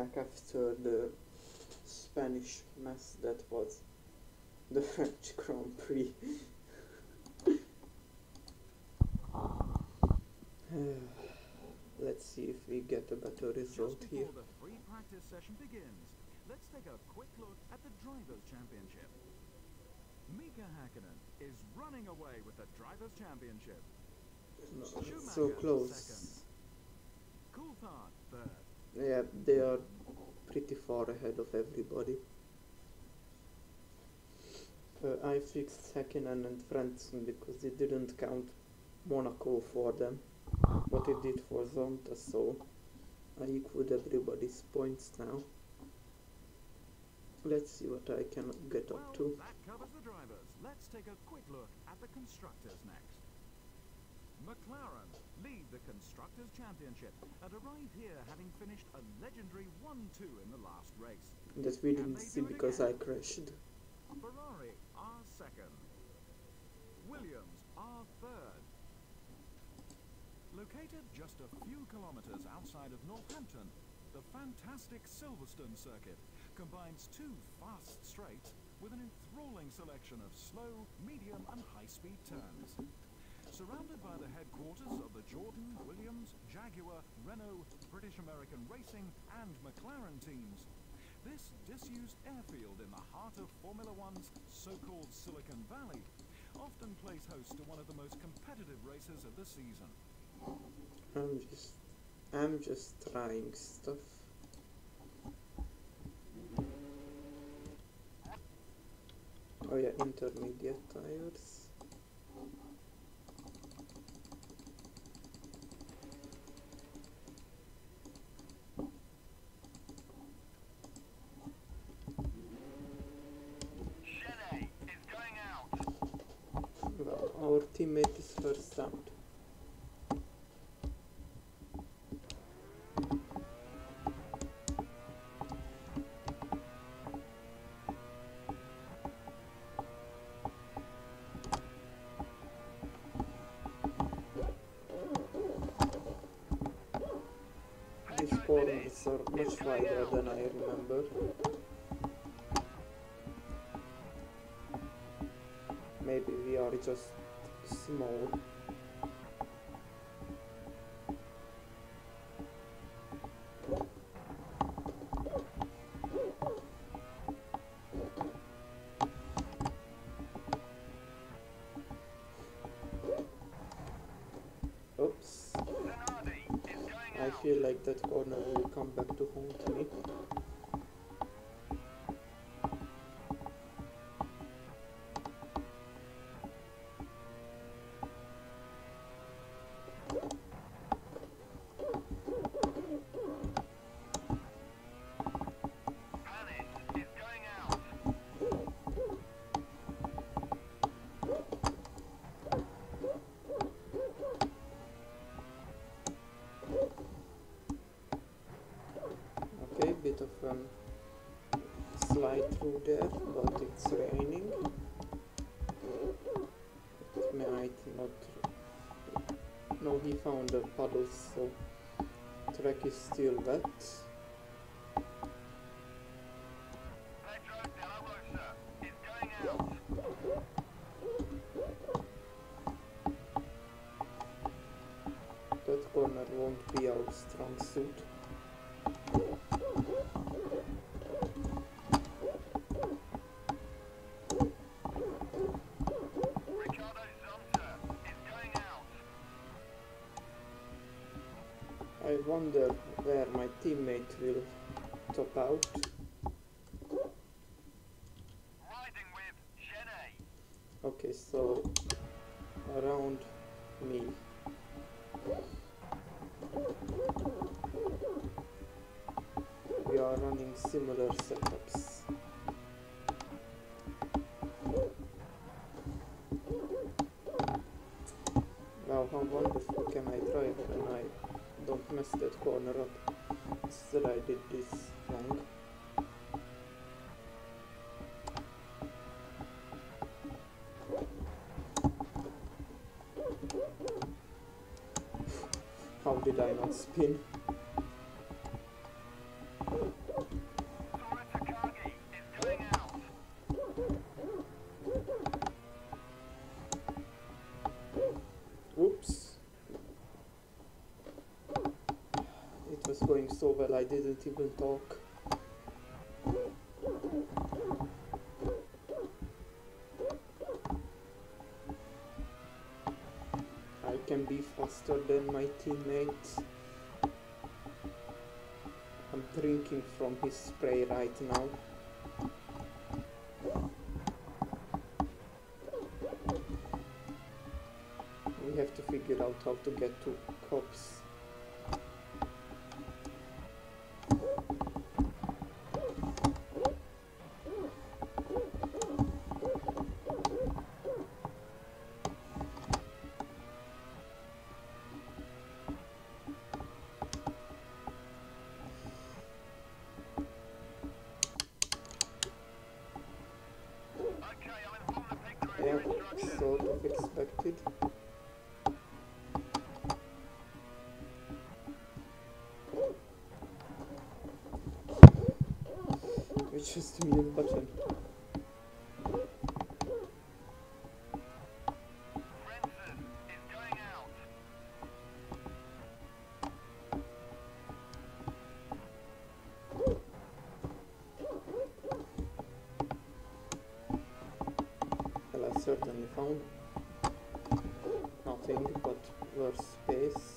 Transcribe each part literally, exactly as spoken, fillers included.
track after the Spanish mess that was the French Grand Prix. Let's see if we get a better result Just here. before the free practice session begins, let's take a quick look at the Drivers' Championship. Mika Häkkinen is running away with the Drivers' Championship. No, it's Schumacher so close. second. Coulthard third. Yeah, they are pretty far ahead of everybody. Uh, I fixed Häkkinen and Frentzen because they didn't count Monaco for them, but it did for Zonta, so I equaled everybody's points now. Let's see what I can get Well, up to. that covers the drivers. Let's take a quick look at the constructors next. McLaren lead the Constructors' Championship and arrive here having finished a legendary one two in the last race. That we Can didn't they see do it because again? I crashed. Ferrari are second. Williams are third. Located just a few kilometers outside of Northampton, the fantastic Silverstone circuit combines two fast straights with an enthralling selection of slow, medium and high-speed turns. Surrounded by the headquarters of the Jordan, Williams, Jaguar, Renault, British American Racing and McLaren teams, this disused airfield in the heart of Formula One's so-called Silicon Valley often plays host to one of the most competitive races of the season. I'm just, I'm just trying stuff. Oh yeah, intermediate tires. Well, our teammate is first out. These corners are much wider than I remember. Maybe we are just small. Oops. I feel like that corner will come back to haunt me. Okay, bit of um, slide through there, but it's raining. It might not. No, he found the puddles, so track is still wet. That corner won't be our strong suit. I wonder where my teammate will top out. Okay, so around me. We are running similar setups. Wow, how wonderful can I drive when I don't mess that corner up. Instead I did this wrong. How did I not spin? so well I didn't even talk. I can be faster than my teammates. I'm drinking from his spray right now. We have to figure out how to get to cops. Yeah, sort of expected. It's just a mute button. Well, I certainly found nothing but worse space.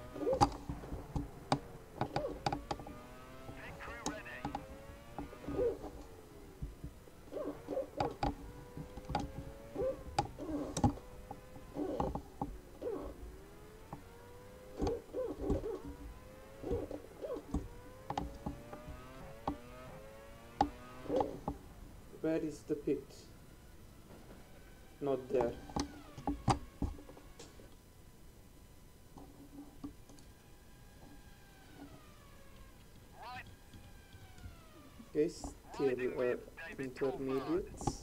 Where is the pit? Not there. Okay, still uh, intermediates.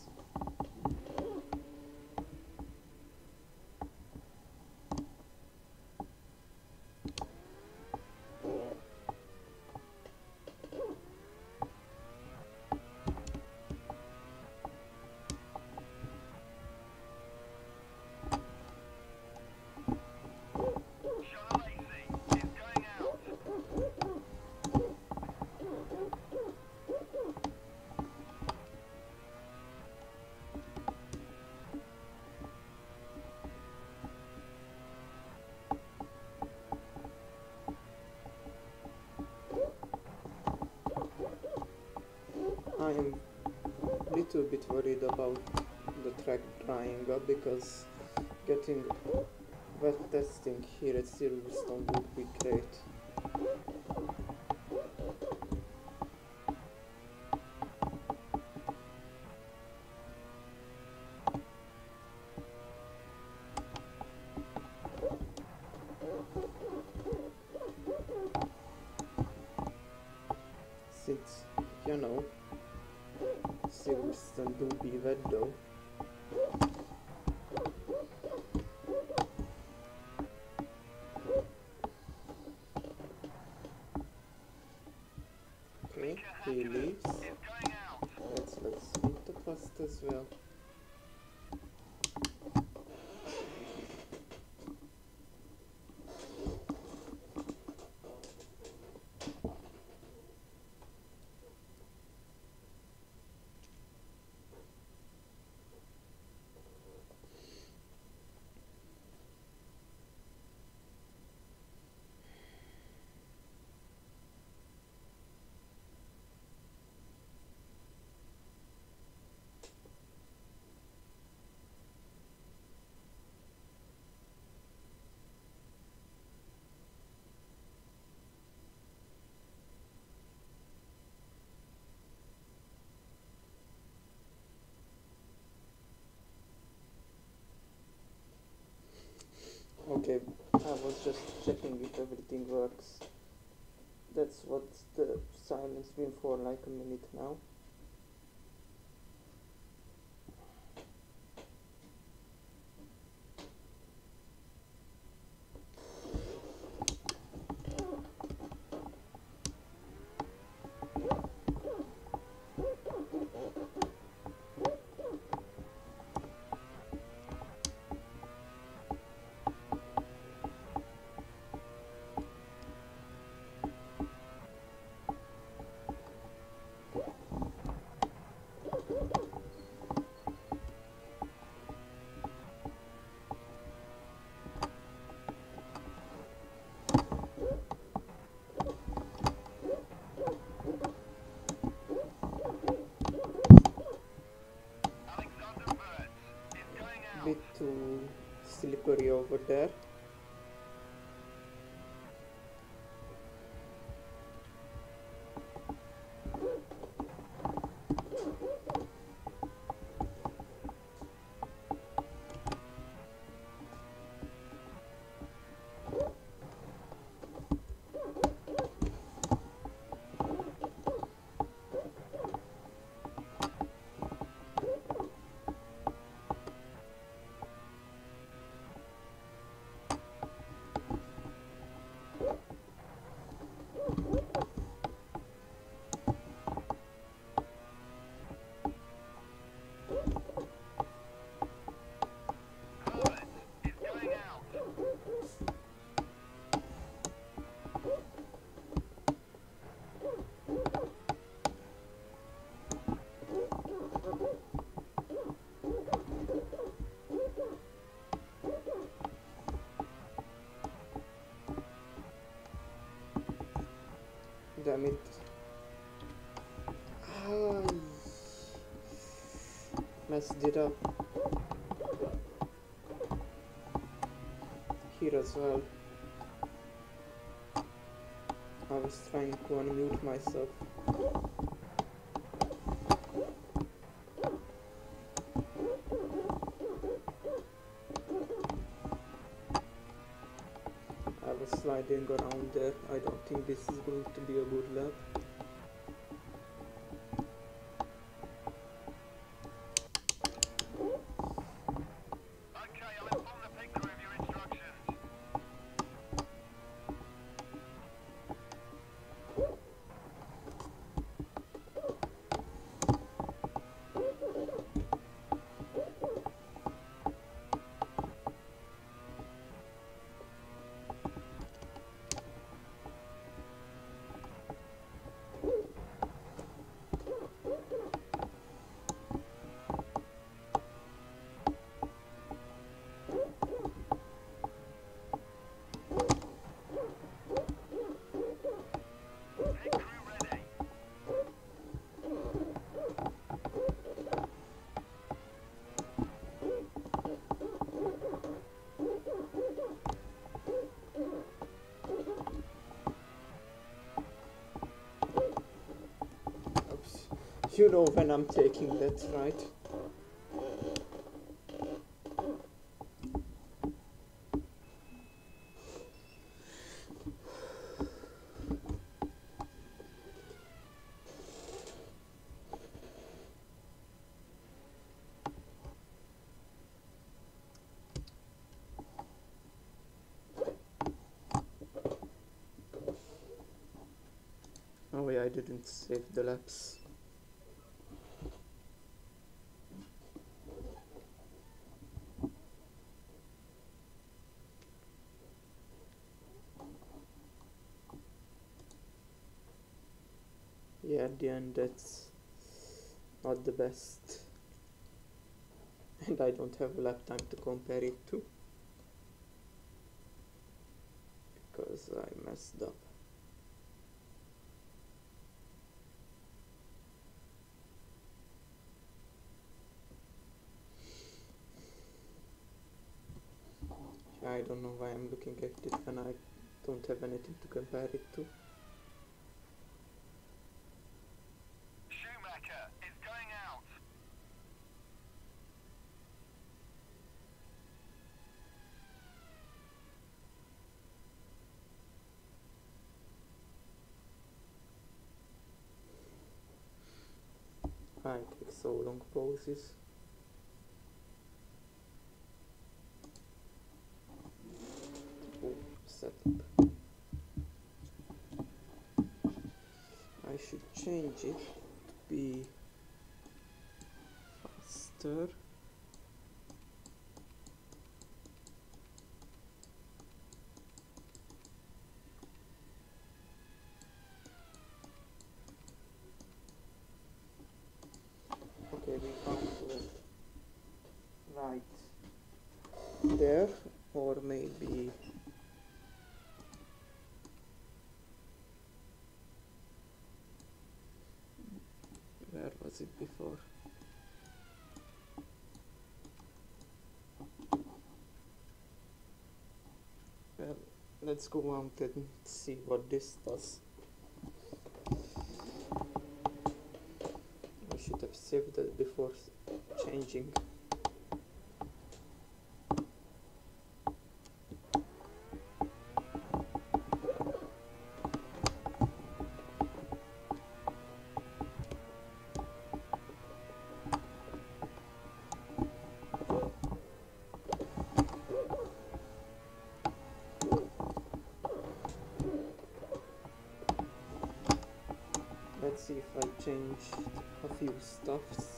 I am a little bit worried about the track drying up because getting wet testing here at Silverstone would be great. Since, you know, Silverstone do be wet though. Okay, he leaves. Let's let's hit the post as well. Okay, I was just checking if everything works. That's what the silence been for, like a minute now. bit too slippery over there. Damn it. Ah, messed it up. Here as well. I was trying to unmute myself. I was sliding around there. I don't think this is going to be a good lap. You know when I'm taking that, right? Oh yeah, I didn't save the laps. Yeah, at the end that's not the best. And I don't have lap time to compare it to. Because I messed up. I don't know why I'm looking at it when I don't have anything to compare it to. Schumacher is going out. I take so long pauses. Setup. I should change it to be faster. Okay, we found it right there, or maybe where was it before? let's go out and see what this does. I should have saved it before changing. Let's see if I changed a few stuffs.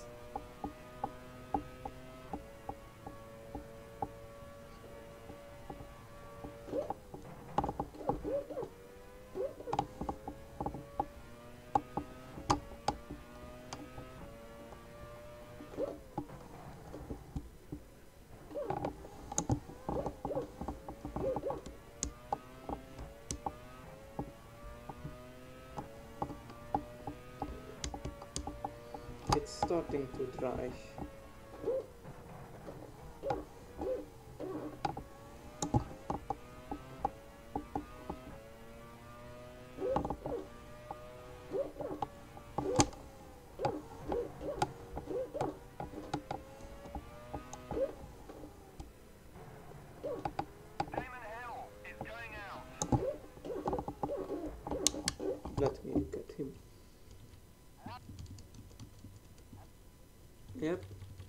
It's starting to dry. Let me look at him. Yep.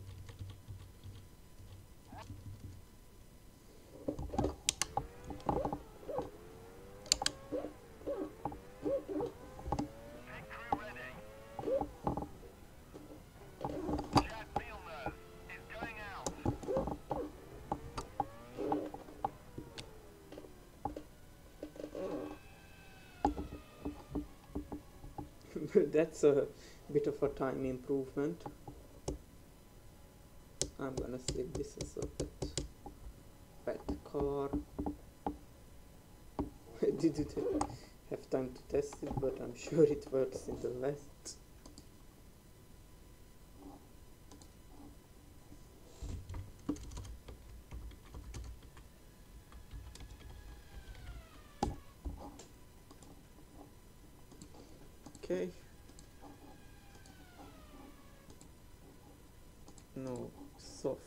That's a bit of a time improvement. I'm gonna save this as a pet, pet car. I didn't have time to test it, but I'm sure it works in the West. Okay. No, soft.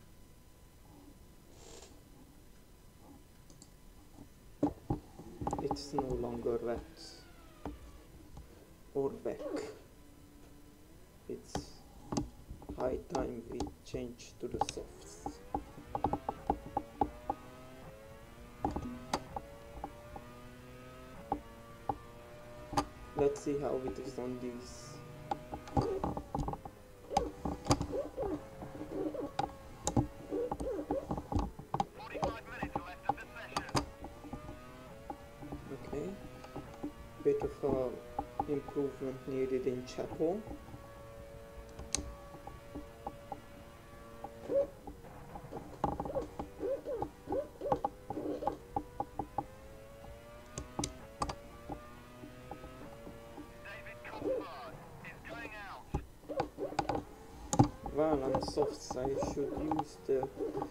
It's no longer wet or back. It's high time we change to the softs. Let's see how it is on these. Okay, bit of a improvement needed in chapel. Well, on softs I should use the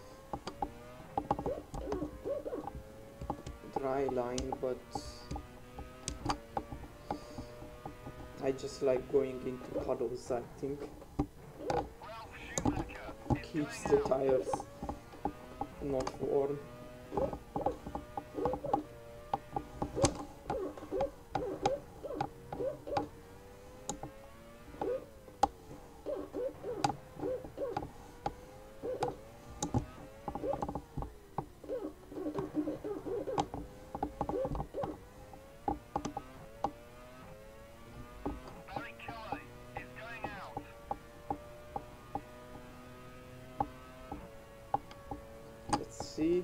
dry line, but I just like going into puddles. I think keeps the tires not warm. See,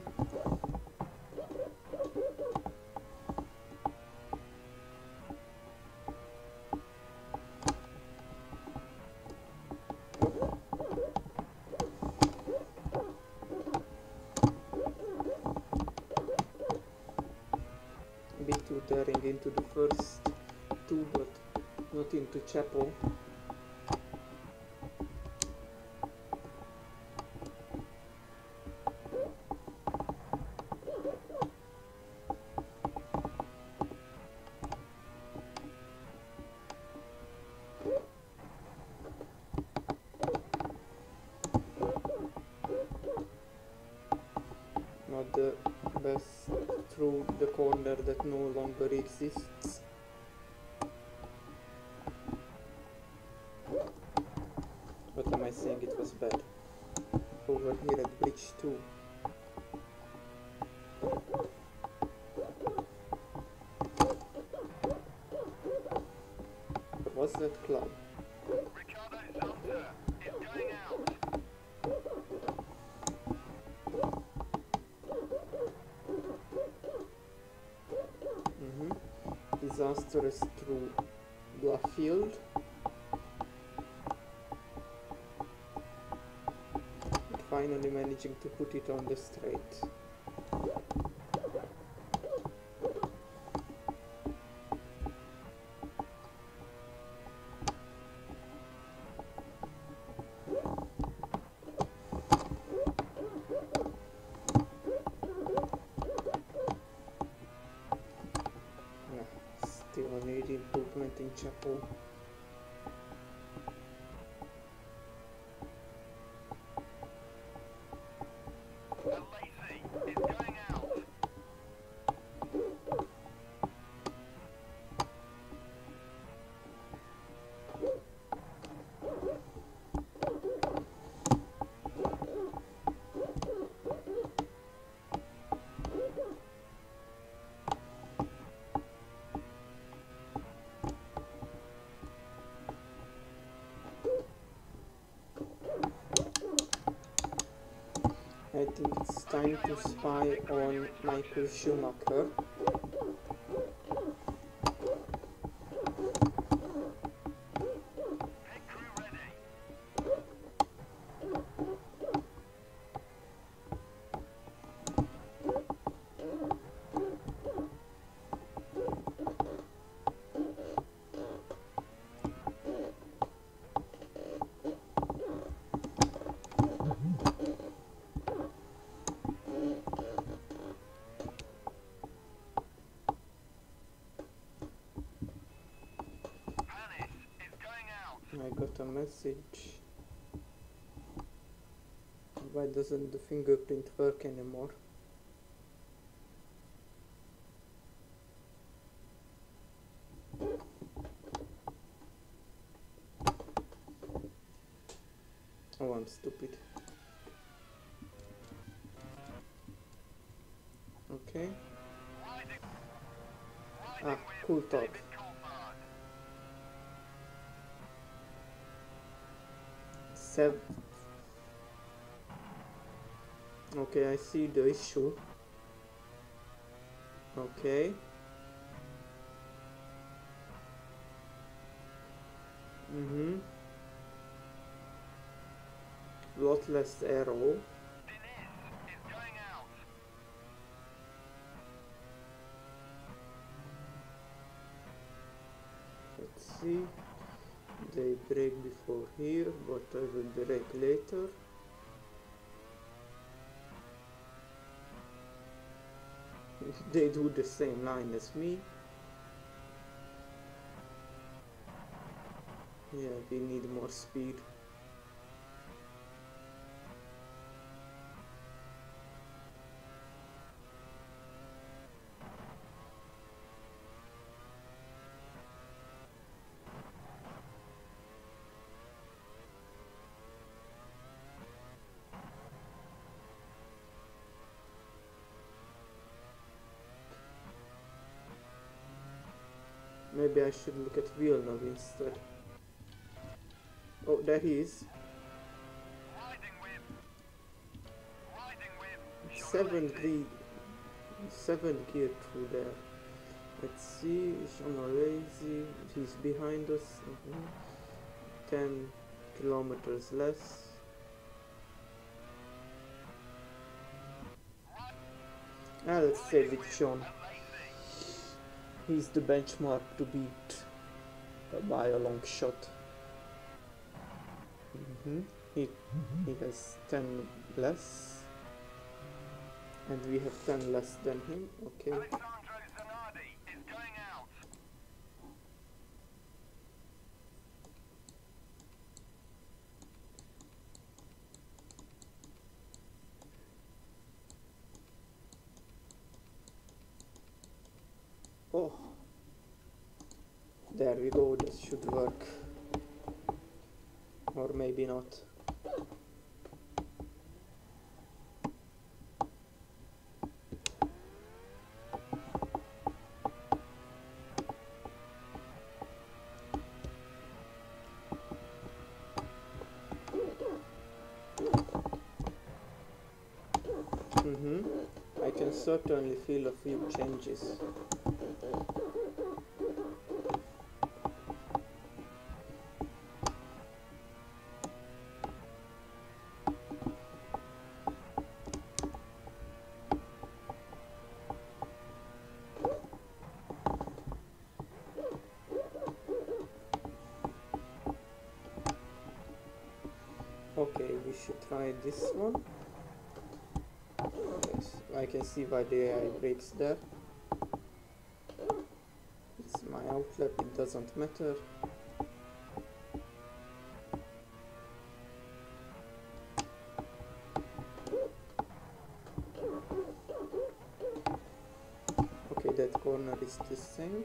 be too daring into the first two, but not into chapel. the best through the corner that no longer exists. What am I saying? It was bad. Over here at bridge two. What was that club? Mm-hmm. Disastrous through Blufffield. Finally managing to put it on the straight. Yeah, still need improvement in Chapel. I think it's time to spy on Michael Schumacher. I got a message. Why doesn't the fingerprint work anymore? Oh, I'm stupid. Okay. Ah, cool talk. Seven. Okay, I see the issue. Okay. Mm-hmm. Lot less arrow. Let's see. They break before here, but I will break later. They do the same line as me. Yeah, we need more speed. Maybe I should look at Villeneuve instead. Oh, there he is. Seven gear, seven gear through there. Let's see, Lazy, he's behind us. Mm-hmm. Ten kilometers less. Ah, let's say with Sean. He's the benchmark to beat by a long shot. Mm-hmm. He he has ten less, and we have ten less than him. Okay. There we go, that should work. Or maybe not. Mm-hmm. I can certainly feel a few changes. Okay, we should try this one. Yes, I can see why the A I breaks there. It's my outlet, it doesn't matter. Okay, that corner is the same.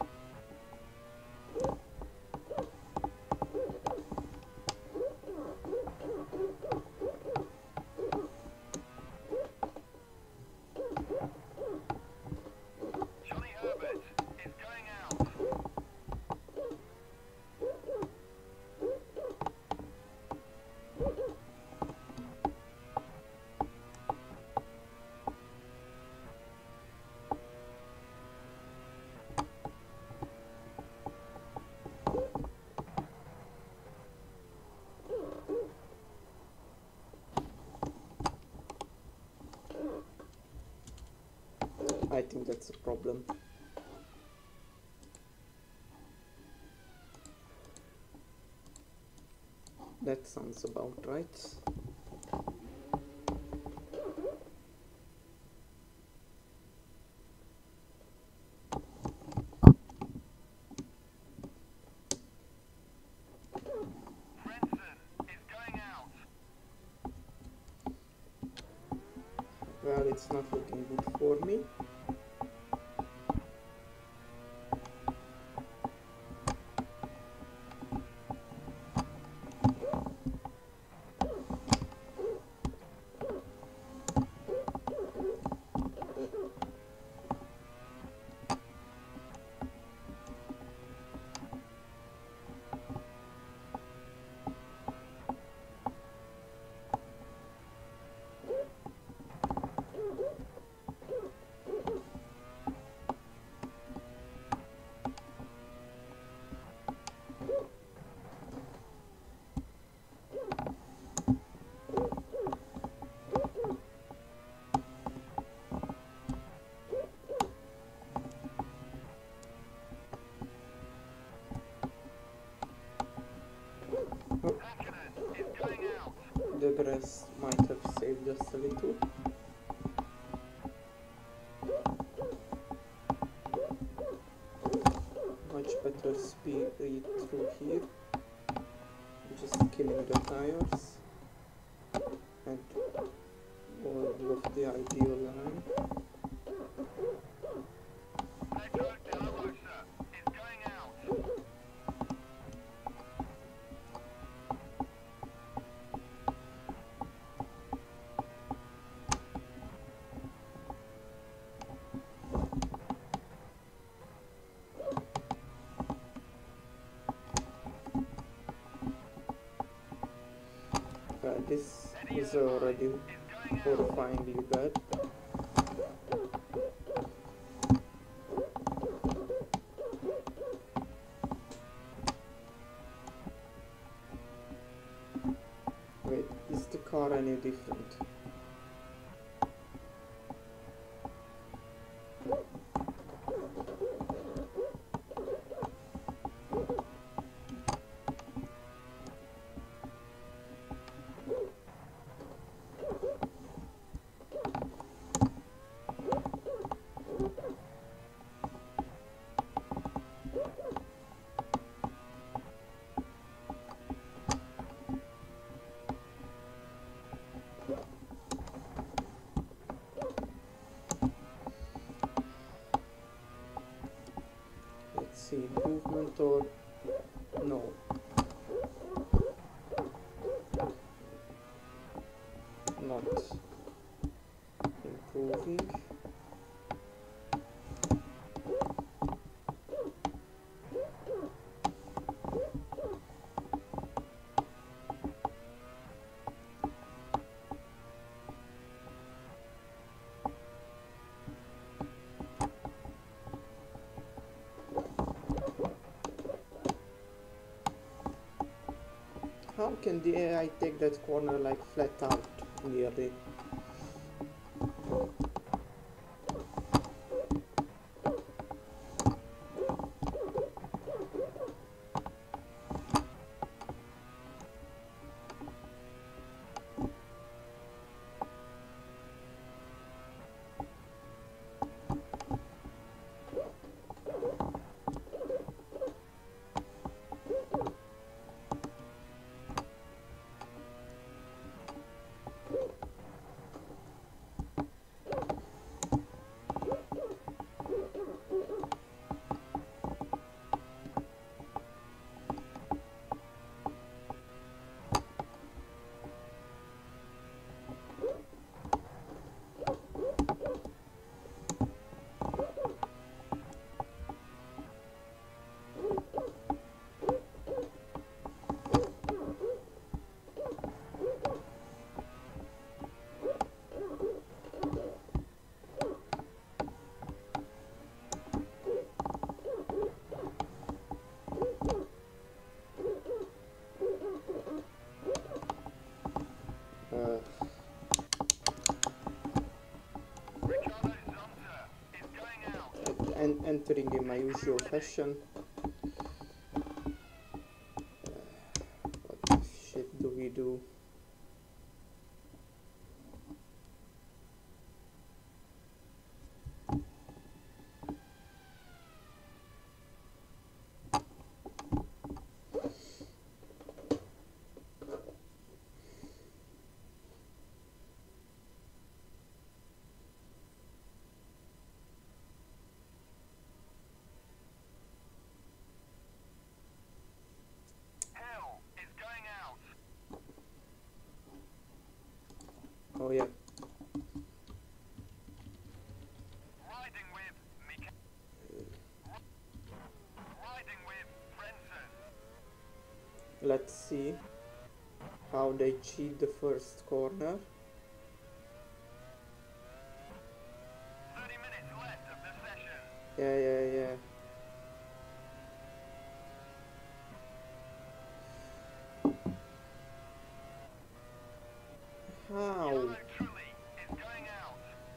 I think that's a problem. That sounds about right. Well, it's not looking good for me. The grass might have saved us a little. Much better speed through here. Just killing the tires and all of the ideal line. Uh, this is already horrifyingly bad. Wait, is the car any different? see, improvement or no. Not improving. How can the A I take that corner like flat out nearly? And entering in my usual fashion. Uh, what the shit do we do? Oh yeah. Riding with Mika. Riding with Princess. Let's see how they cheat the first corner. Thirty minutes left of the session. Yeah, yeah, yeah. How? Yellow Truly is going out.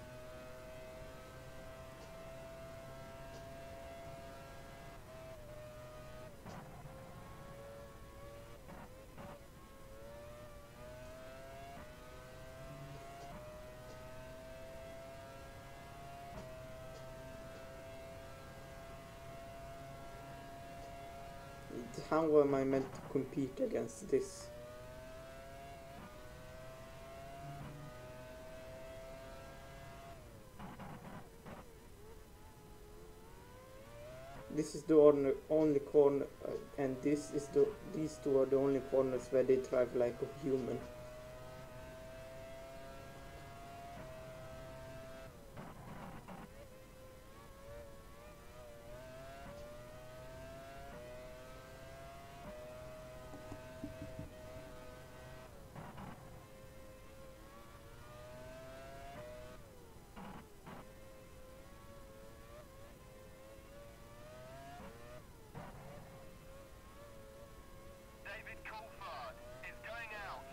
How am I meant to compete against this? This is the only, only corner, uh, and this is the these two are the only corners where they drive like a human. David Coulthard is going out.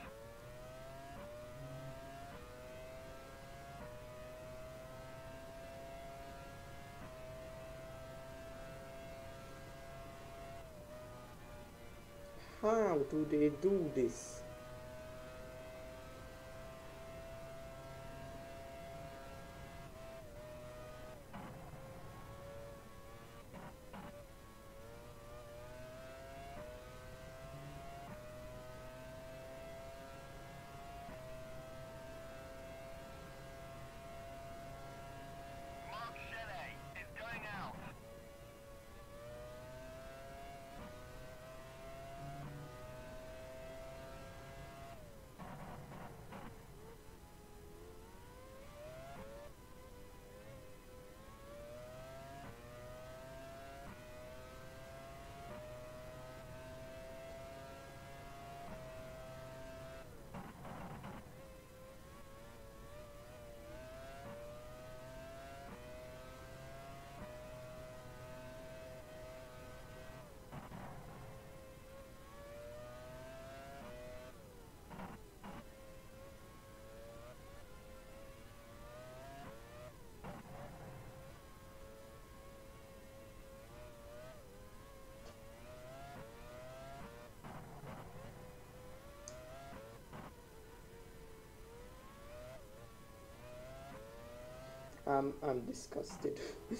How do they do this? Mark Shelley is going out. I'm, I'm disgusted.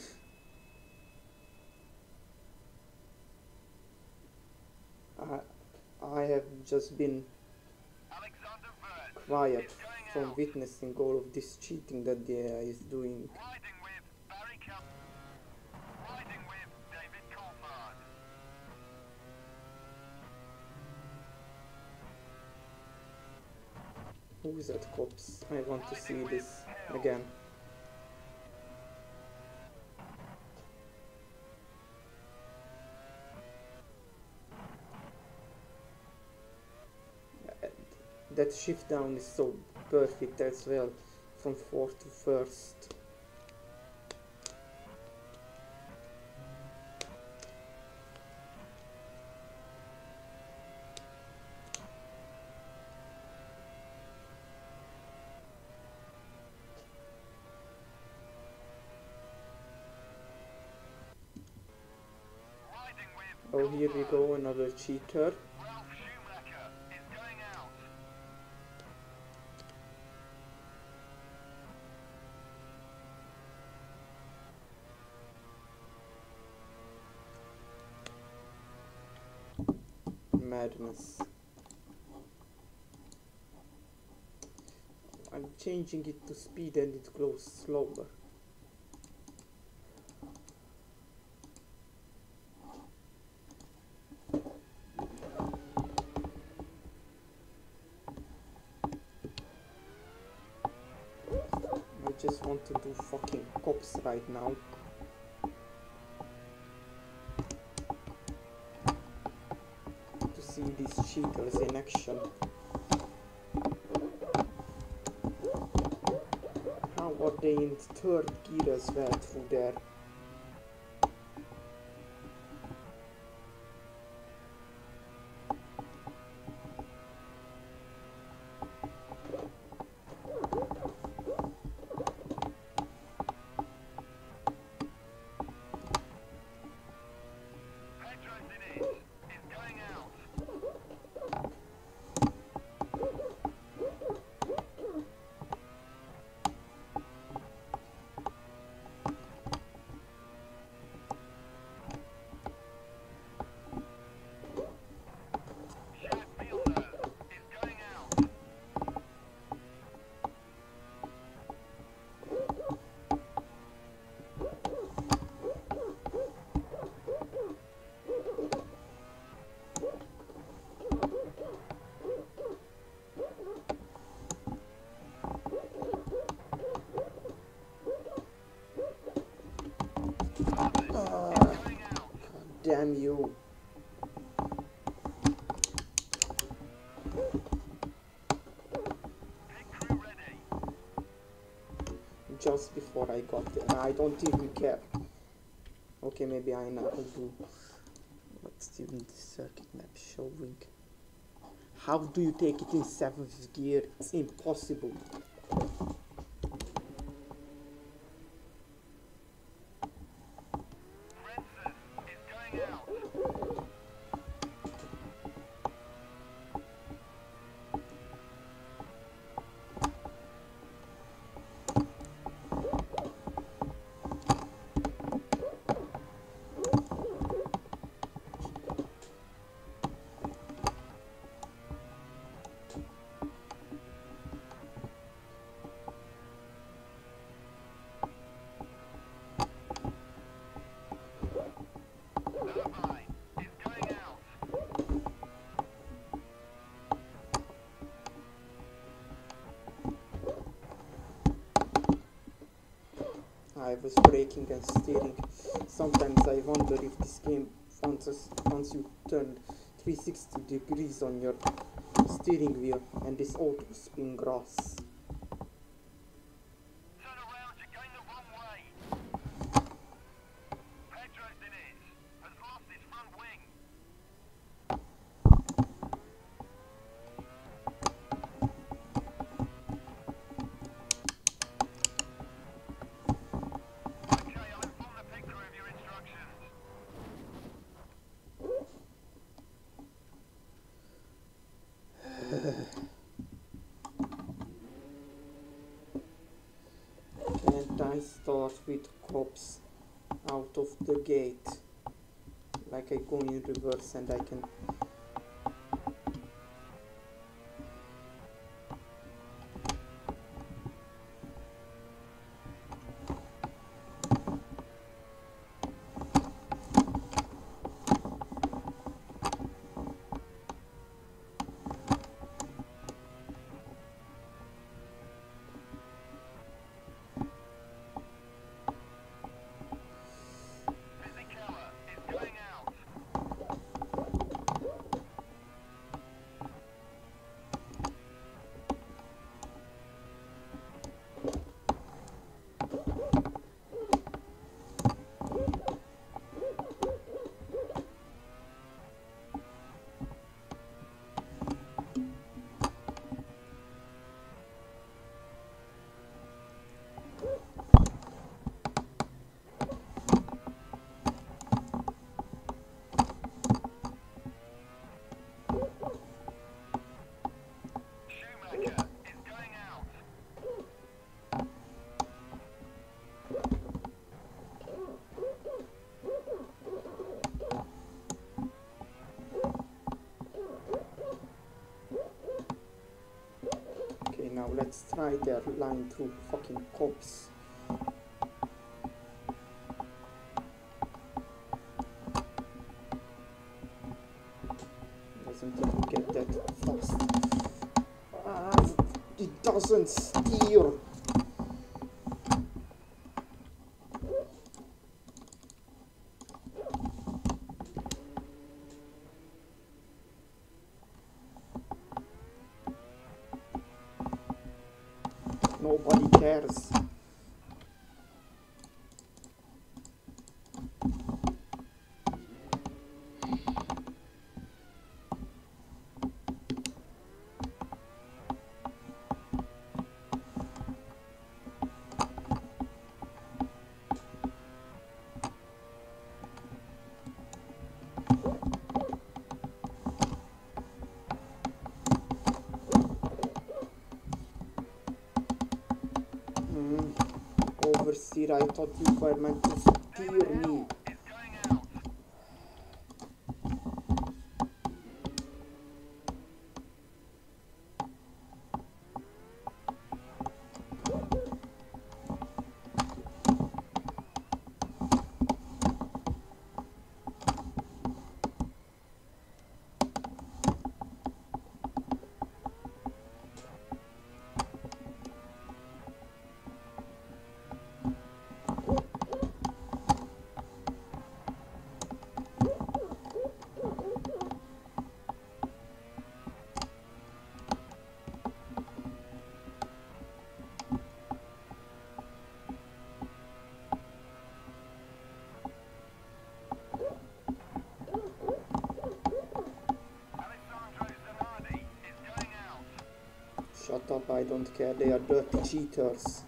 I, I have just been Alexander Vert quiet is going from out. witnessing all of this cheating that the A I is doing. Riding with Barry Cup. Riding with David Coulthard. Who is that, cops? I want to see this again. Uh, That shift down is so perfect as well, from fourth to first. Riding with Oh, here we go, another cheater. Ralph Schumacher is going out. Madness. I'm changing it to speed and it goes slower. I just want to do fucking cops right now. To see these cheaters in action. How are they in third gear as well through there? Pedro Diniz is going out. Shaq Fielder is going out. Roberts Ah, is going out. damn you. Pit crew ready. Just before I got there. I don't even care. Okay, maybe I now do. What's even the circuit map showing? How do you take it in seventh gear? It's impossible. Francis is going out. Irvine is going out. I was braking and steering. Sometimes I wonder if this game, once, us- once you turn three hundred sixty degrees on your steering wheel and this auto spin grass. Turn around, you're going the wrong way. Pedro Diniz has lost his front wing. Okay, I'll inform the pit crew of your instructions. I start with cops out of the gate. Like I go in reverse and I can... Busy camera is going out. Shoemaker is going out. Okay, now let's try their line through fucking cops. Doesn't even get that fast. Ah, it doesn't steer. Nobody cares. Mm. Overseer, I thought you were meant to steer me. Is going out. Alessandro Zanardi is going out. Shut up, I don't care, they are dirty cheaters.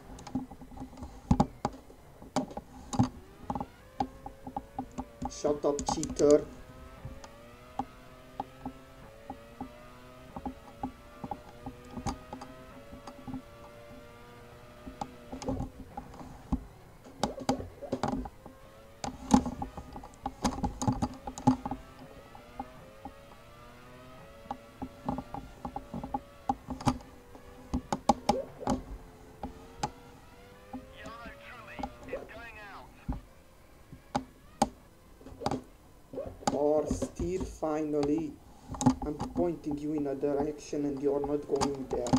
Shut up, cheater. Yano Trulli is going out. Or steer finally. I'm pointing you in a direction and you're not going there.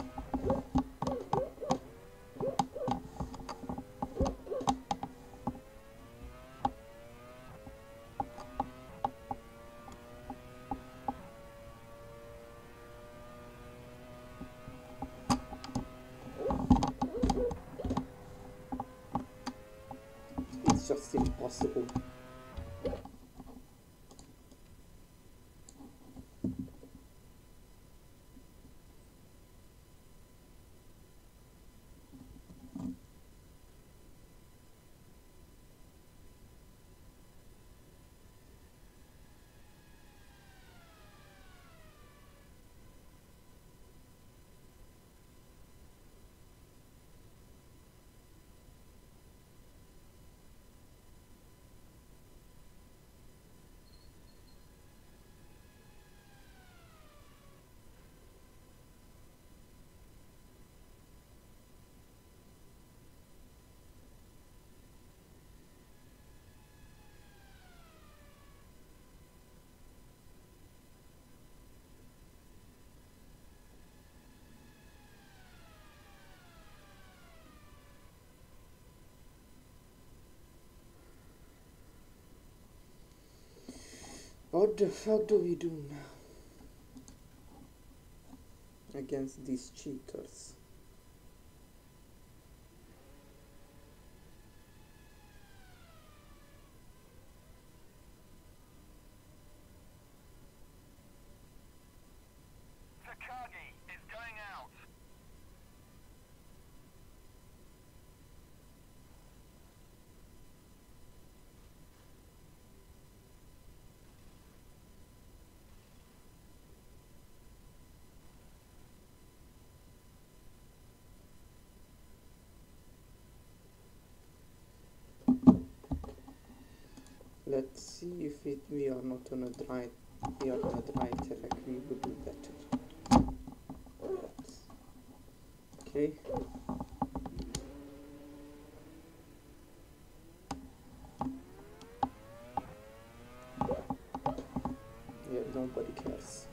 It's just impossible. What the fuck do we do now against these cheaters? Takagi is going out. Let's see if it, we are not on a dry, we are on a dry track, we will do better. Let's, okay. Yeah, nobody cares.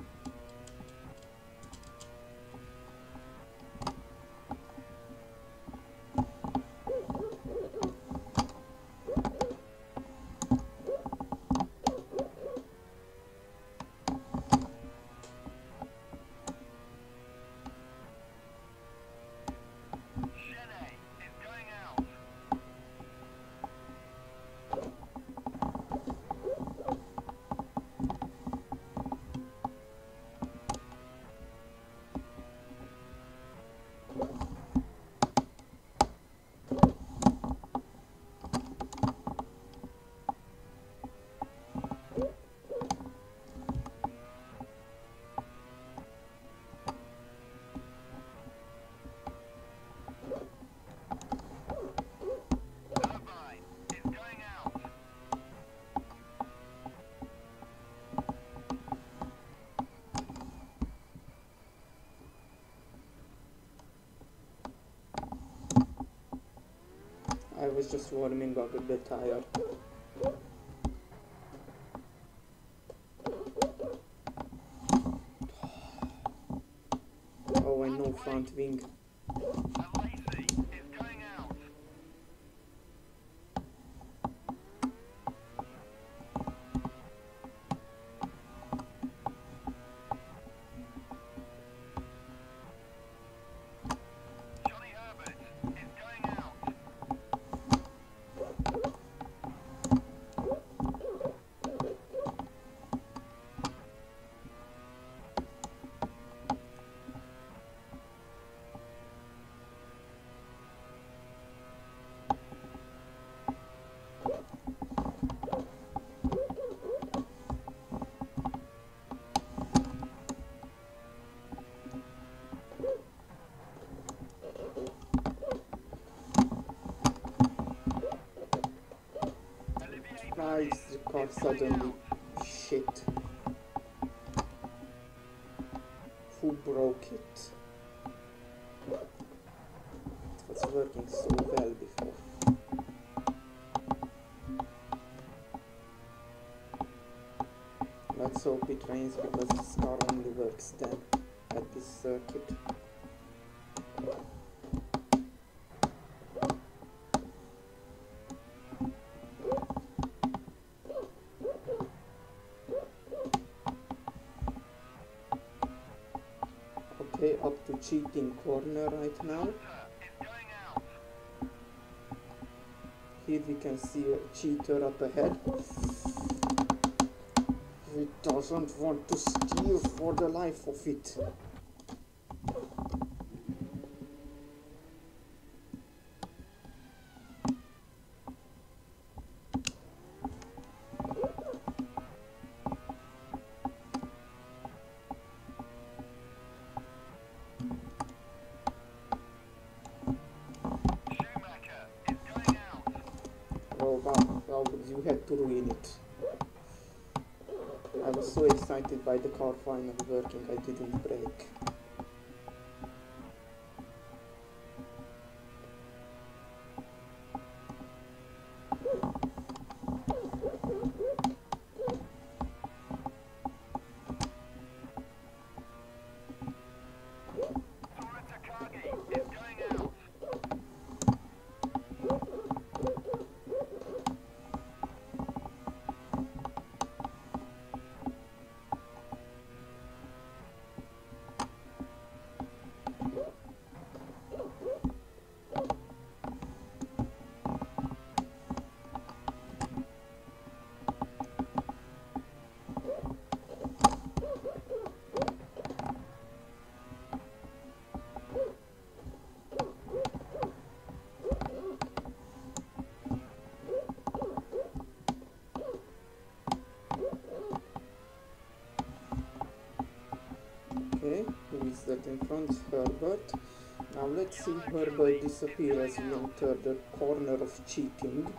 I was just warming up a bit tired. Oh, I know front wing. Nice, the car suddenly shit. Who broke it? It was working so well before. Let's hope it rains because this car only works then at this circuit. Okay, up to cheating corner right now. Here we can see a cheater up ahead. He doesn't want to steal for the life of it. You had to ruin it. I was so excited by the car finally working, I didn't brake. in front is Herbert. Now let's see Herbert disappear as we enter the corner of cheating.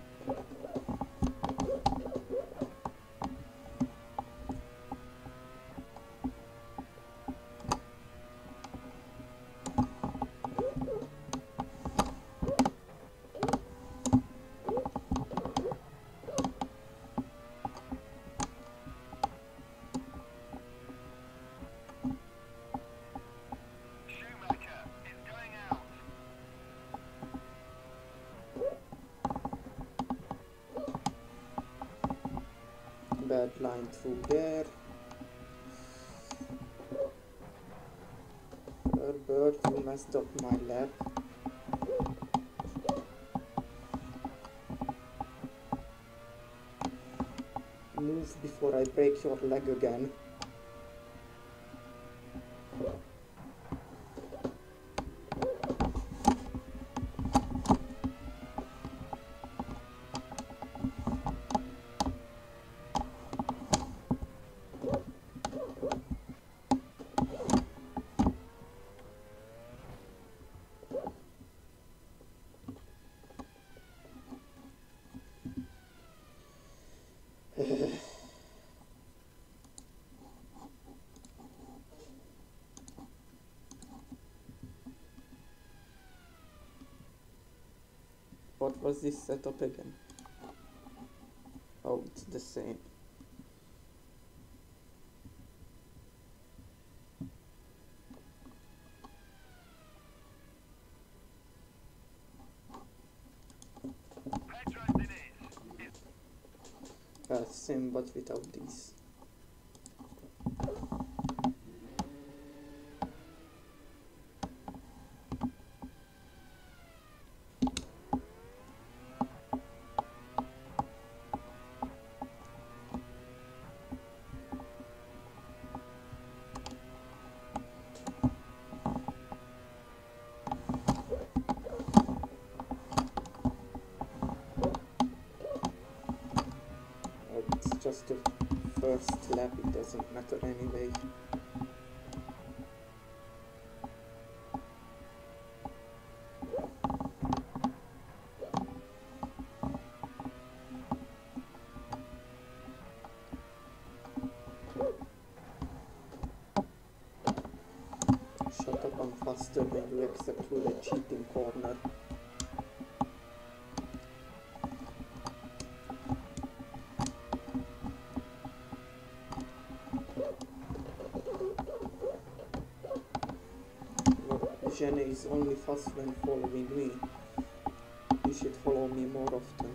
Bad line through there. Herbert, you messed up my lap. Move before I break your leg again. What was this setup again? Oh, it's the same. Uh, same but without these. Just the first lap, it doesn't matter anyway. Shut up, I'm faster than you except through the cheating corner. Jenny is only fast when following me. You should follow me more often.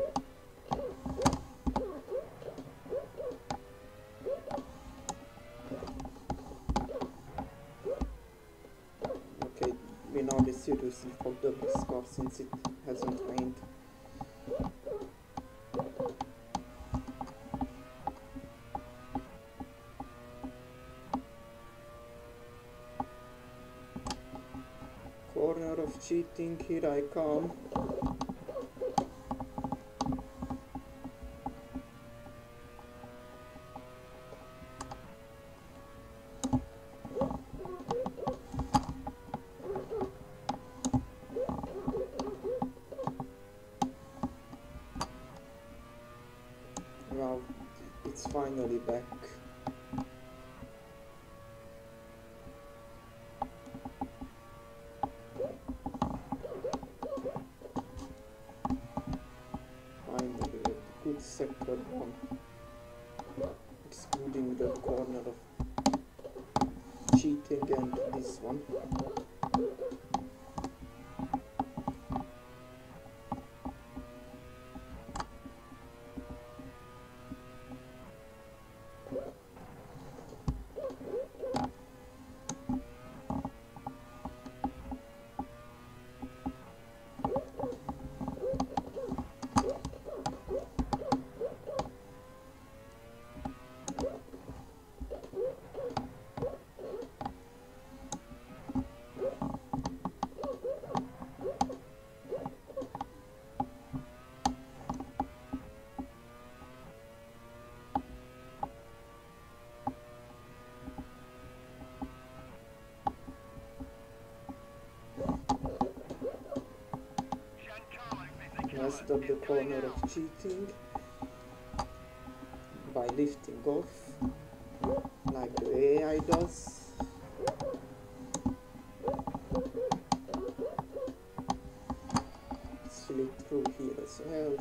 Okay, we now be seriously for the bus car since it hasn't rained. Corner of cheating, here I come. Wow, it's finally back. Good sector one, excluding the corner of cheating and this one. messed up the corner of cheating by lifting off like the A I does. Slid through here as well.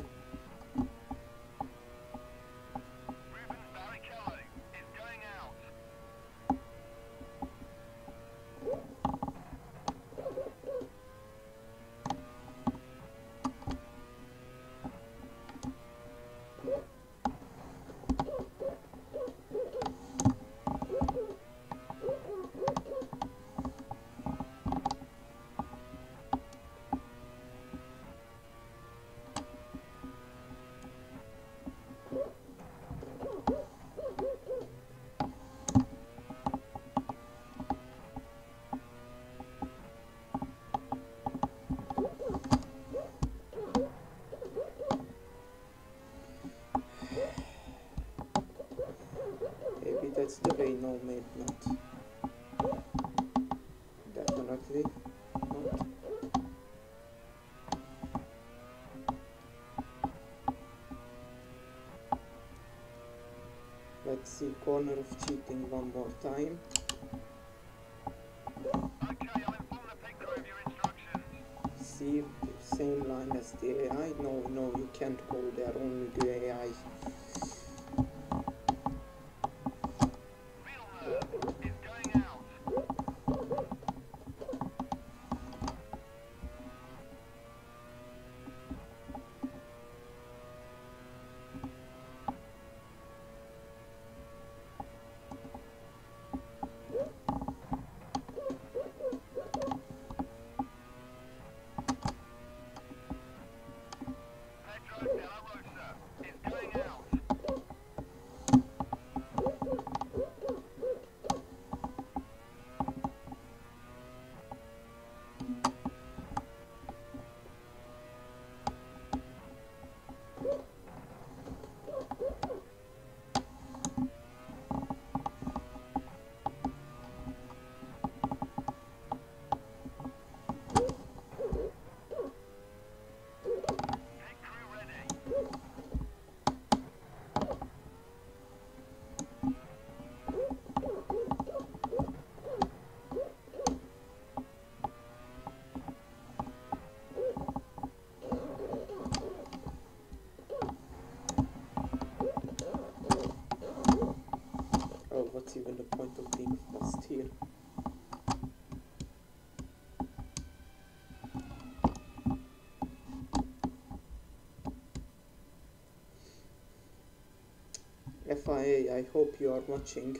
That's the way, no mate, not. Definitely not. Let's see corner of cheating one more time. Okay, I'll inform the pit crew of your instructions. See, same line as the A I. No, no, you can't go there, only the A I. What's even the point of being fast here? F I A, I hope you are watching.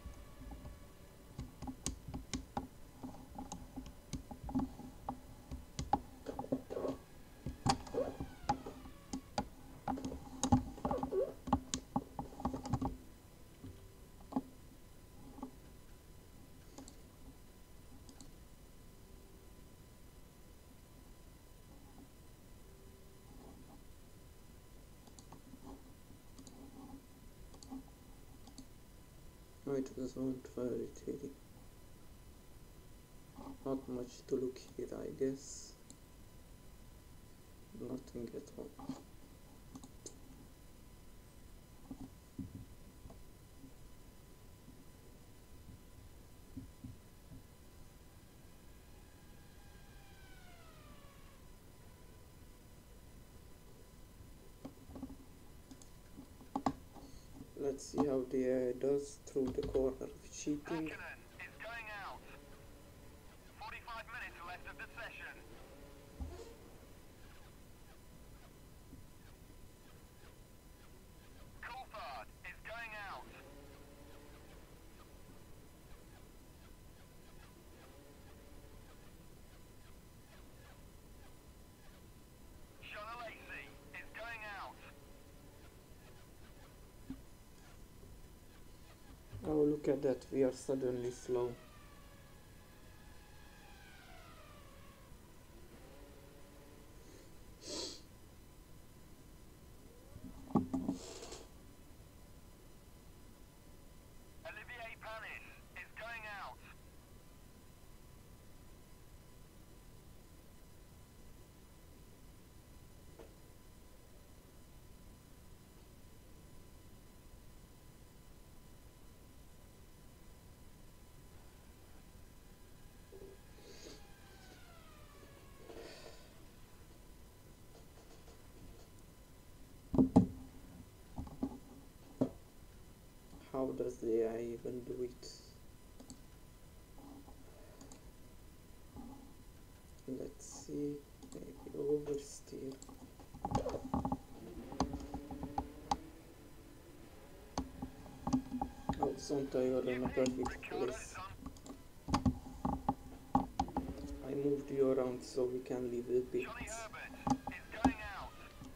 It wasn't very pretty. Not much to look here, I guess. Nothing at all. Let's see how the A I does through the corner of cheating. Hakkinen is going out. forty-five minutes left of the session. Coulthard is going out. Challange is going out. Oh, look at that, we are suddenly slow. does the A I even do it? Let's see, maybe oversteer. Oh, Zonta, you're in a perfect place. I moved you around so we can leave the pit. Johnny Herbert is going out.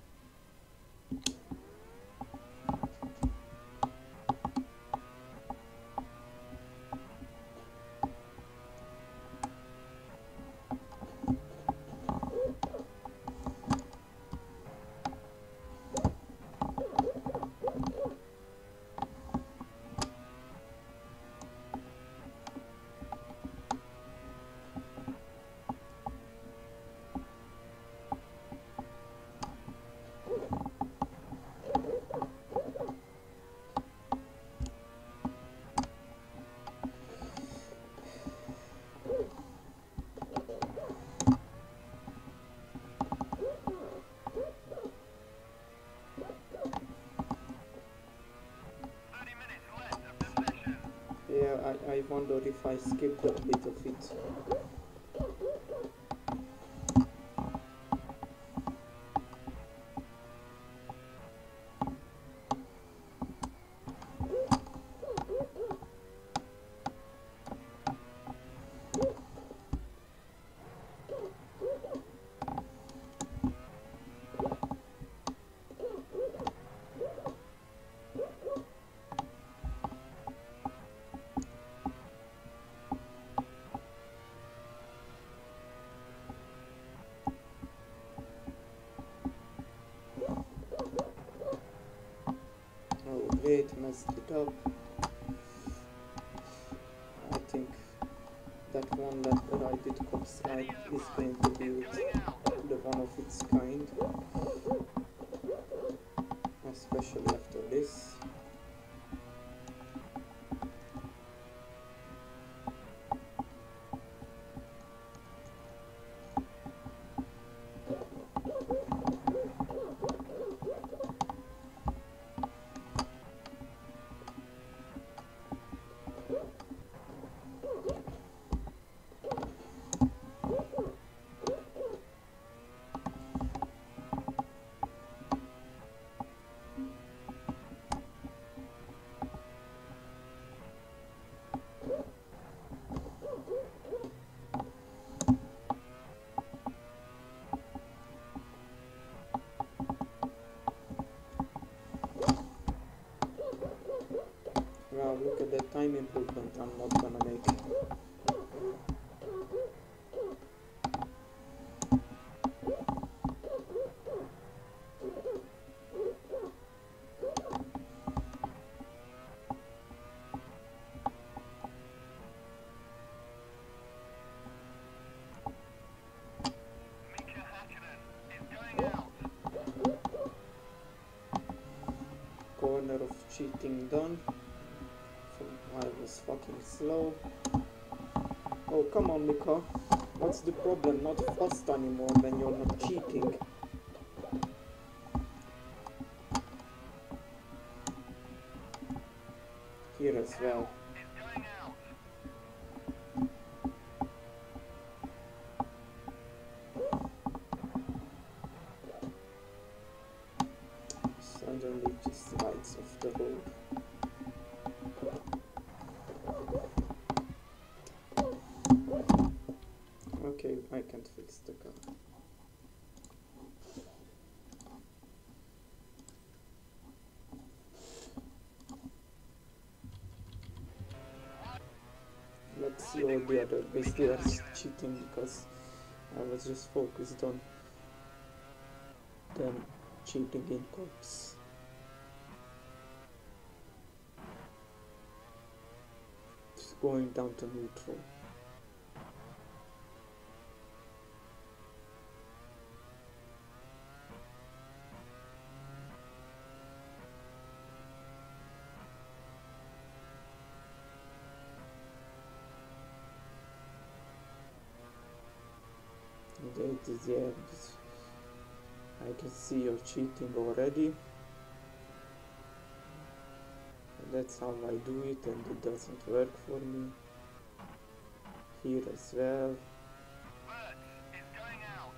Yeah, I, I wonder if I skipped a bit of it. Oh great, messed it up. I think that one that I did cops right is going to be the one of its kind. Especially after this. Wow, look at that time improvement I'm not gonna make. Corner of cheating done. I was fucking slow. Oh, come on, Mika. What's the problem? Not fast anymore when you're not cheating. Here as well. Suddenly just lights off the road. Okay, I can't fix the car. Let's see all the other business cheating because I was just focused on them cheating in cops. Just going down to neutral. It is, yeah, I can see you're cheating already. That's how I do it, and it doesn't work for me. Here as well. Bert is going out.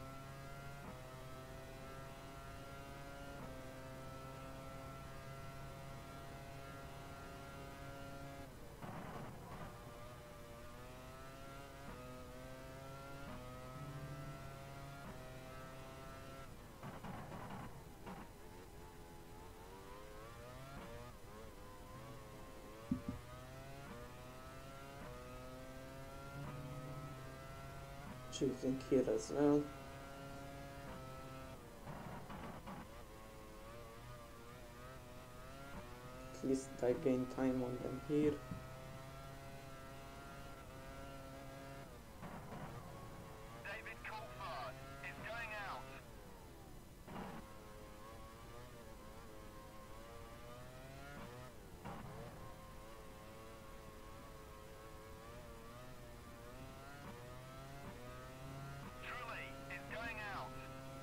Choosing here as well. At least I gain time on them here. David Coulthard is going out. Truly is going out.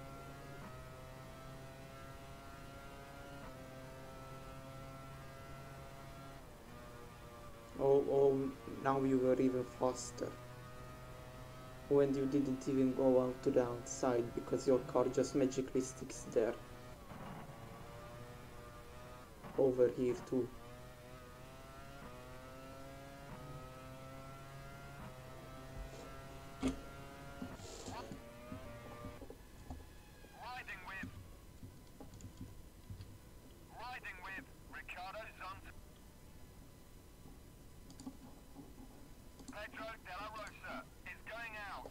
Oh, oh, now you were even faster. When you didn't even go out to the outside because your car just magically sticks there. Over here too. Riding with. Riding with Ricardo Zonta. Pedro de la Rosa is going out.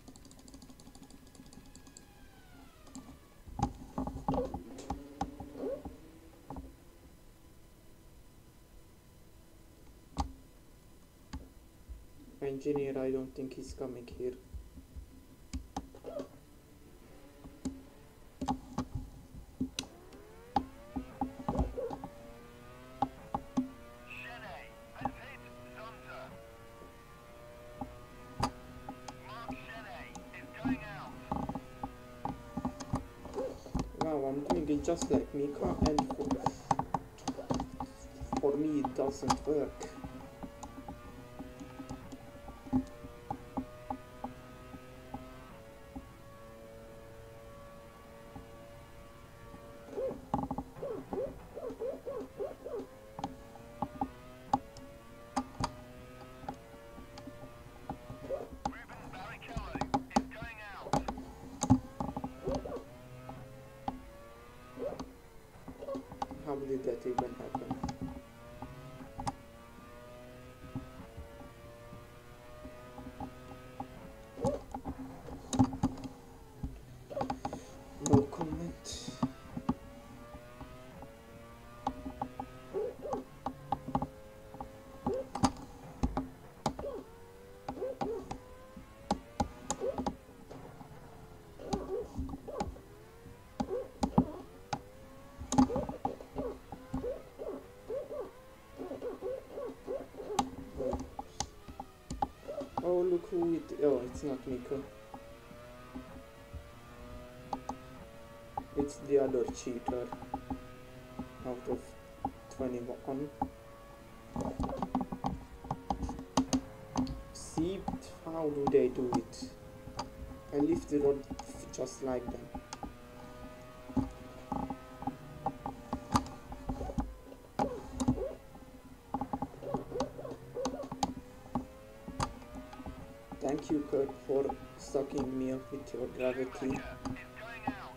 Engineer, I don't think he's coming here. Shene has hit Zonta. Mark Shene is going out. Wow, I'm doing it just like Mika, and for, for me it doesn't work. Ruben Barrichello is going out. How did that even happen? No comment. Oh, look who it. Oh, it's not Mika. It's the other cheater out of twenty-one. See, how do they do it? I leave the road just like them. Thank you, Kurt, for sucking me up with your gravity. Schumacher is going out.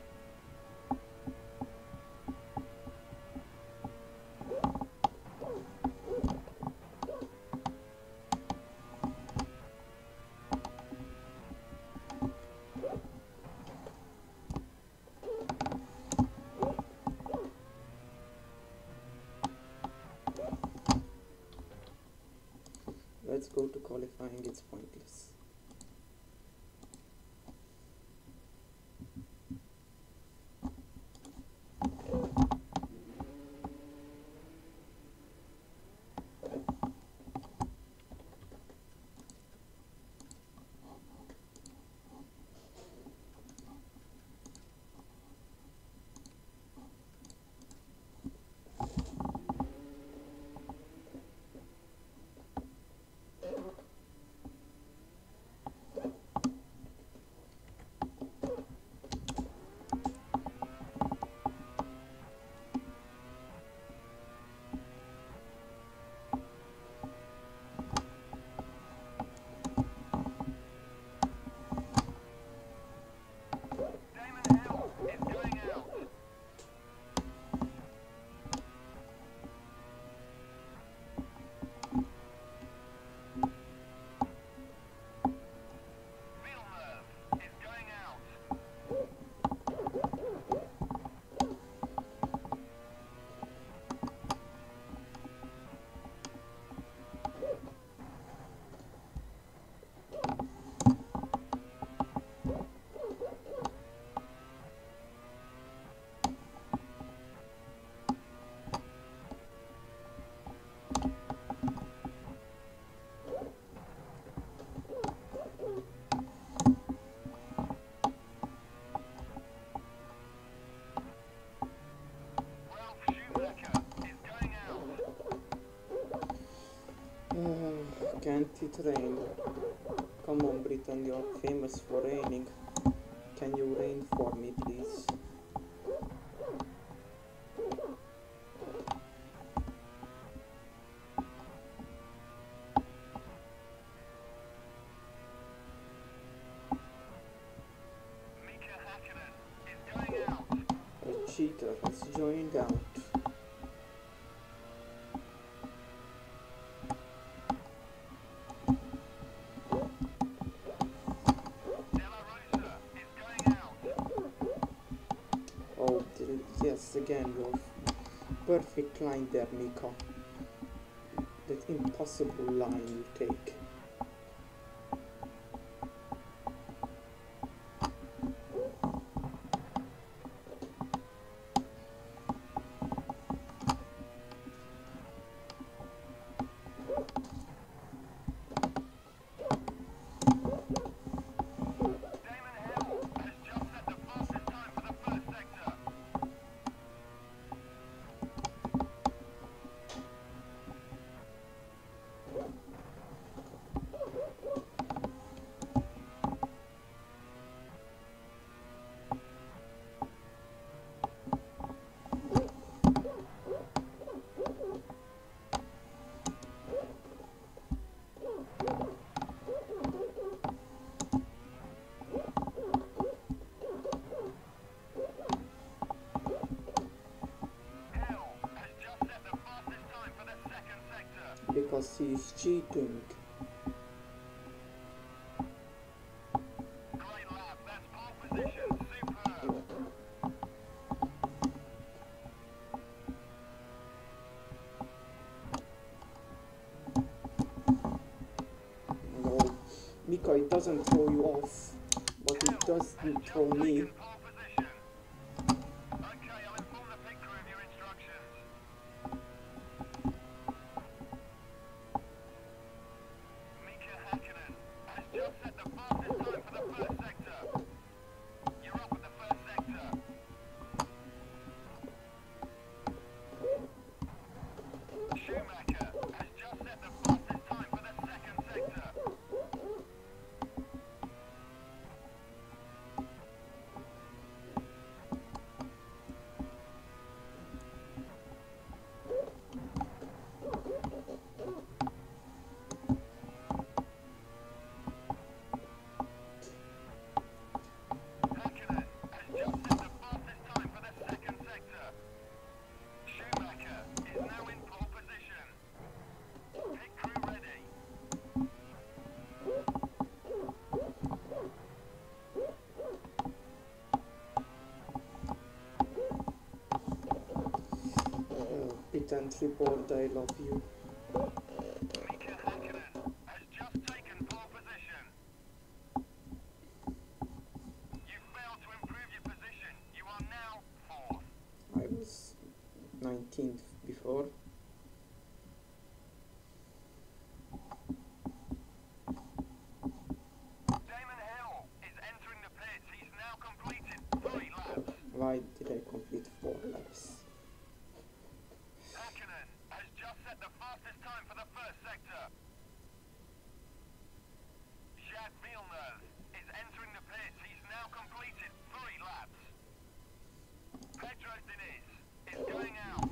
Let's go to qualifying, it's pointless. it rained. Come on, Britain, you're famous for raining. Can you rain for me, please? A cheater has joined out. Oh, yes, again, your perfect line there, Mika. That impossible line you take. Because he's cheating. Great lap, that's pole position, superb. No, Mika, it doesn't throw you off, but it does throw me. Pole position. Okay, I'll inform the pit crew of your instructions. Mika Häkkinen has just set the fastest time for the first sector. You're up at the first sector. Schumacher has just set the fastest time for the second sector. Häkkinen has just set the fastest time for the second sector. Schumacher is now in pole position. Pit crew ready. Uh, pit entry board, I love you. Mika Häkkinen has just taken pole position. You failed to improve your position. You are now fourth. I was nineteenth before. Damon Hill is entering the pits. He's now completed three laps. Why did I complete four laps? Häkkinen has just set the fastest time for the first sector. Jacques Villeneuve is entering the pits. He's now completed three laps. Pedro Diniz is going out.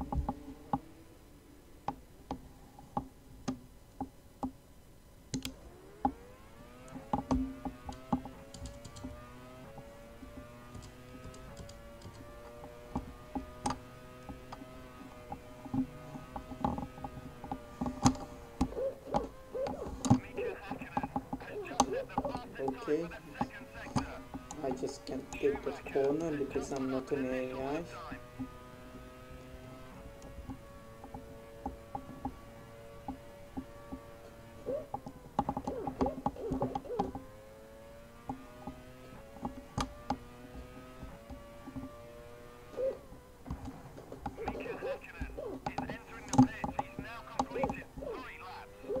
Mika Häkkinen has just set the fastest Okay. time for the second sector. I just can't take that corner because I'm not an A I. Mika Häkkinen is entering the pits. He's now completed three laps.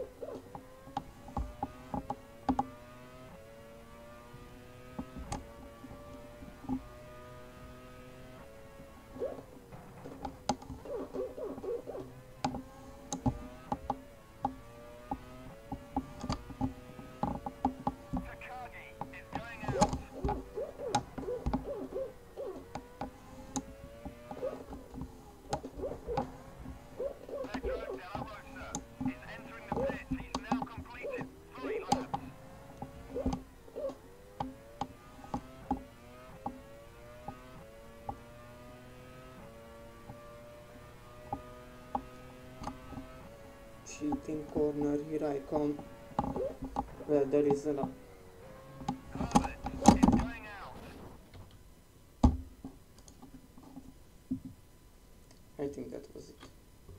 cheating corner. Here I come. Well, there is a lot. Herbert is going out. I think that was it.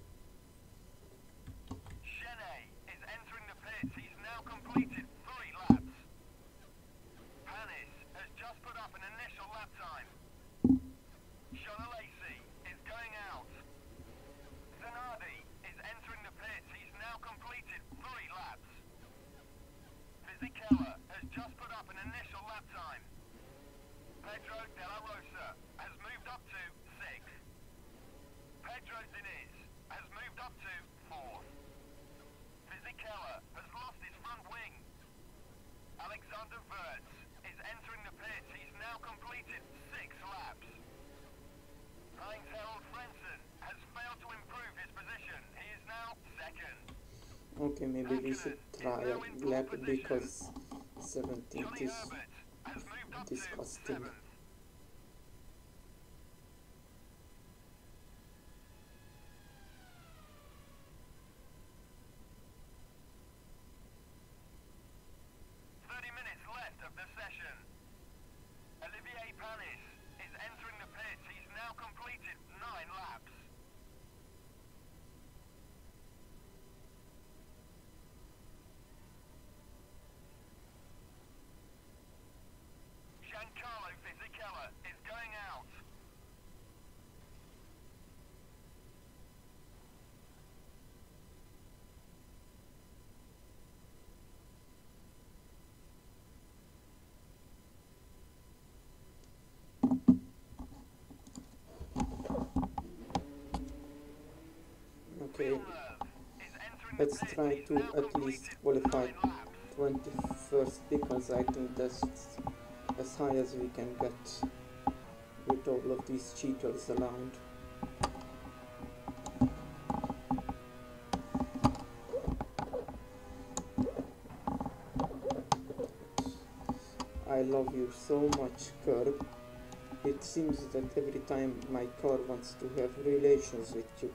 Challange is entering the pits. He's now completed three laps. Panis has just put up an initial lap time. Challange is going out. Zanardi is entering the pits. He's now completed three laps. Fisichella has just put up an initial lap time. Pedro de la Rosa has moved up to sixth. Pedro Diniz has moved up to fourth. Fisichella has lost his front wing. Alexander Wirtz is entering the pits. He's now completed six laps. Heinz Harold Frentzen has failed to improve his position. He is now second. Okay, maybe we should try a lap because seventeenth Johnny is Herbert has moved up to disgusting. seventh. Thirty minutes left of the session. Olivier Panis is entering the pits. He's now completed nine laps. Giancarlo Fisichella is going out. Okay, Villeneuve is entering the let's pits. try He's to now at least completed qualify nine laps. twenty-first because I think that's as high as we can get with all of these cheaters around. I love you so much, Curb. It seems that every time my car wants to have relations with you.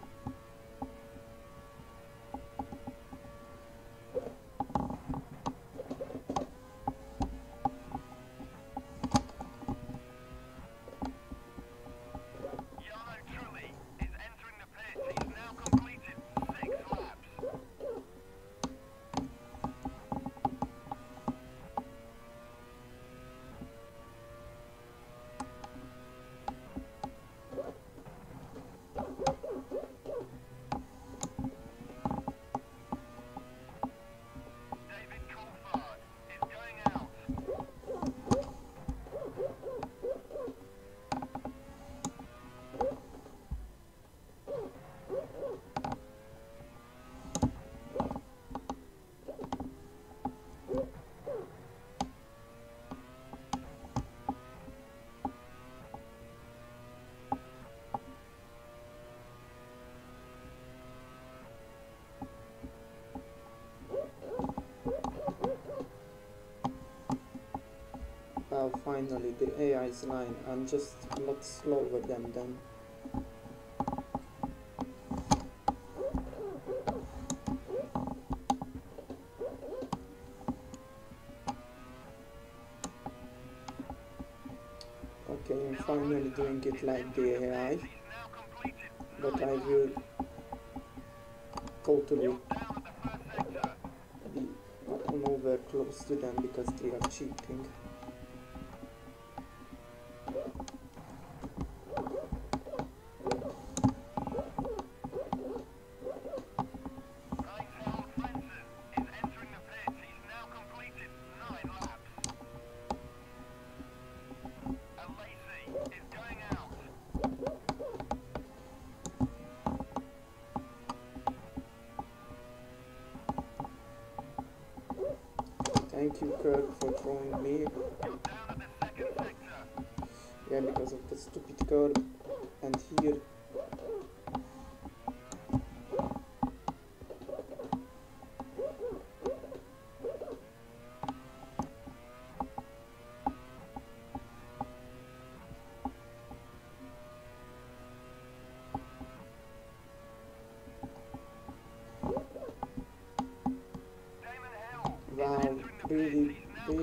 Jarno Trulli is entering the pits. He's now completed six laps. David Coulthard is going out. Well, finally the A I's line. I'm just a lot slower than them. Okay, I'm finally doing it like the A I, He's now completed but nine I laps. will totally Down at the first sector. be nowhere close to them because they are cheating. Heinz Harold Frentzen is entering the pits. He's now completed nine laps. Alesi is going out. Thank you, Kirk, for throwing me. You're down at the second sector. Yeah, because of the stupid curve. And here,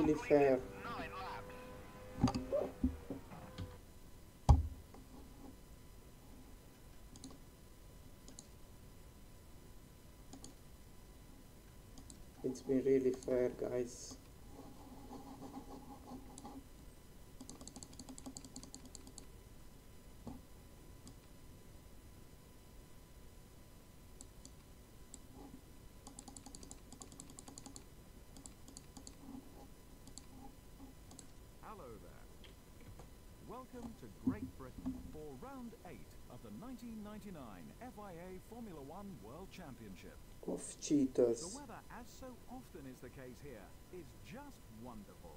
really fair. Nine laps. It's been really fair, guys. Hello there. Welcome to Great Britain for round eight of the nineteen ninety-nine F I A Formula One World Championship. Of The cheaters. weather, as so often is the case here, is just wonderful.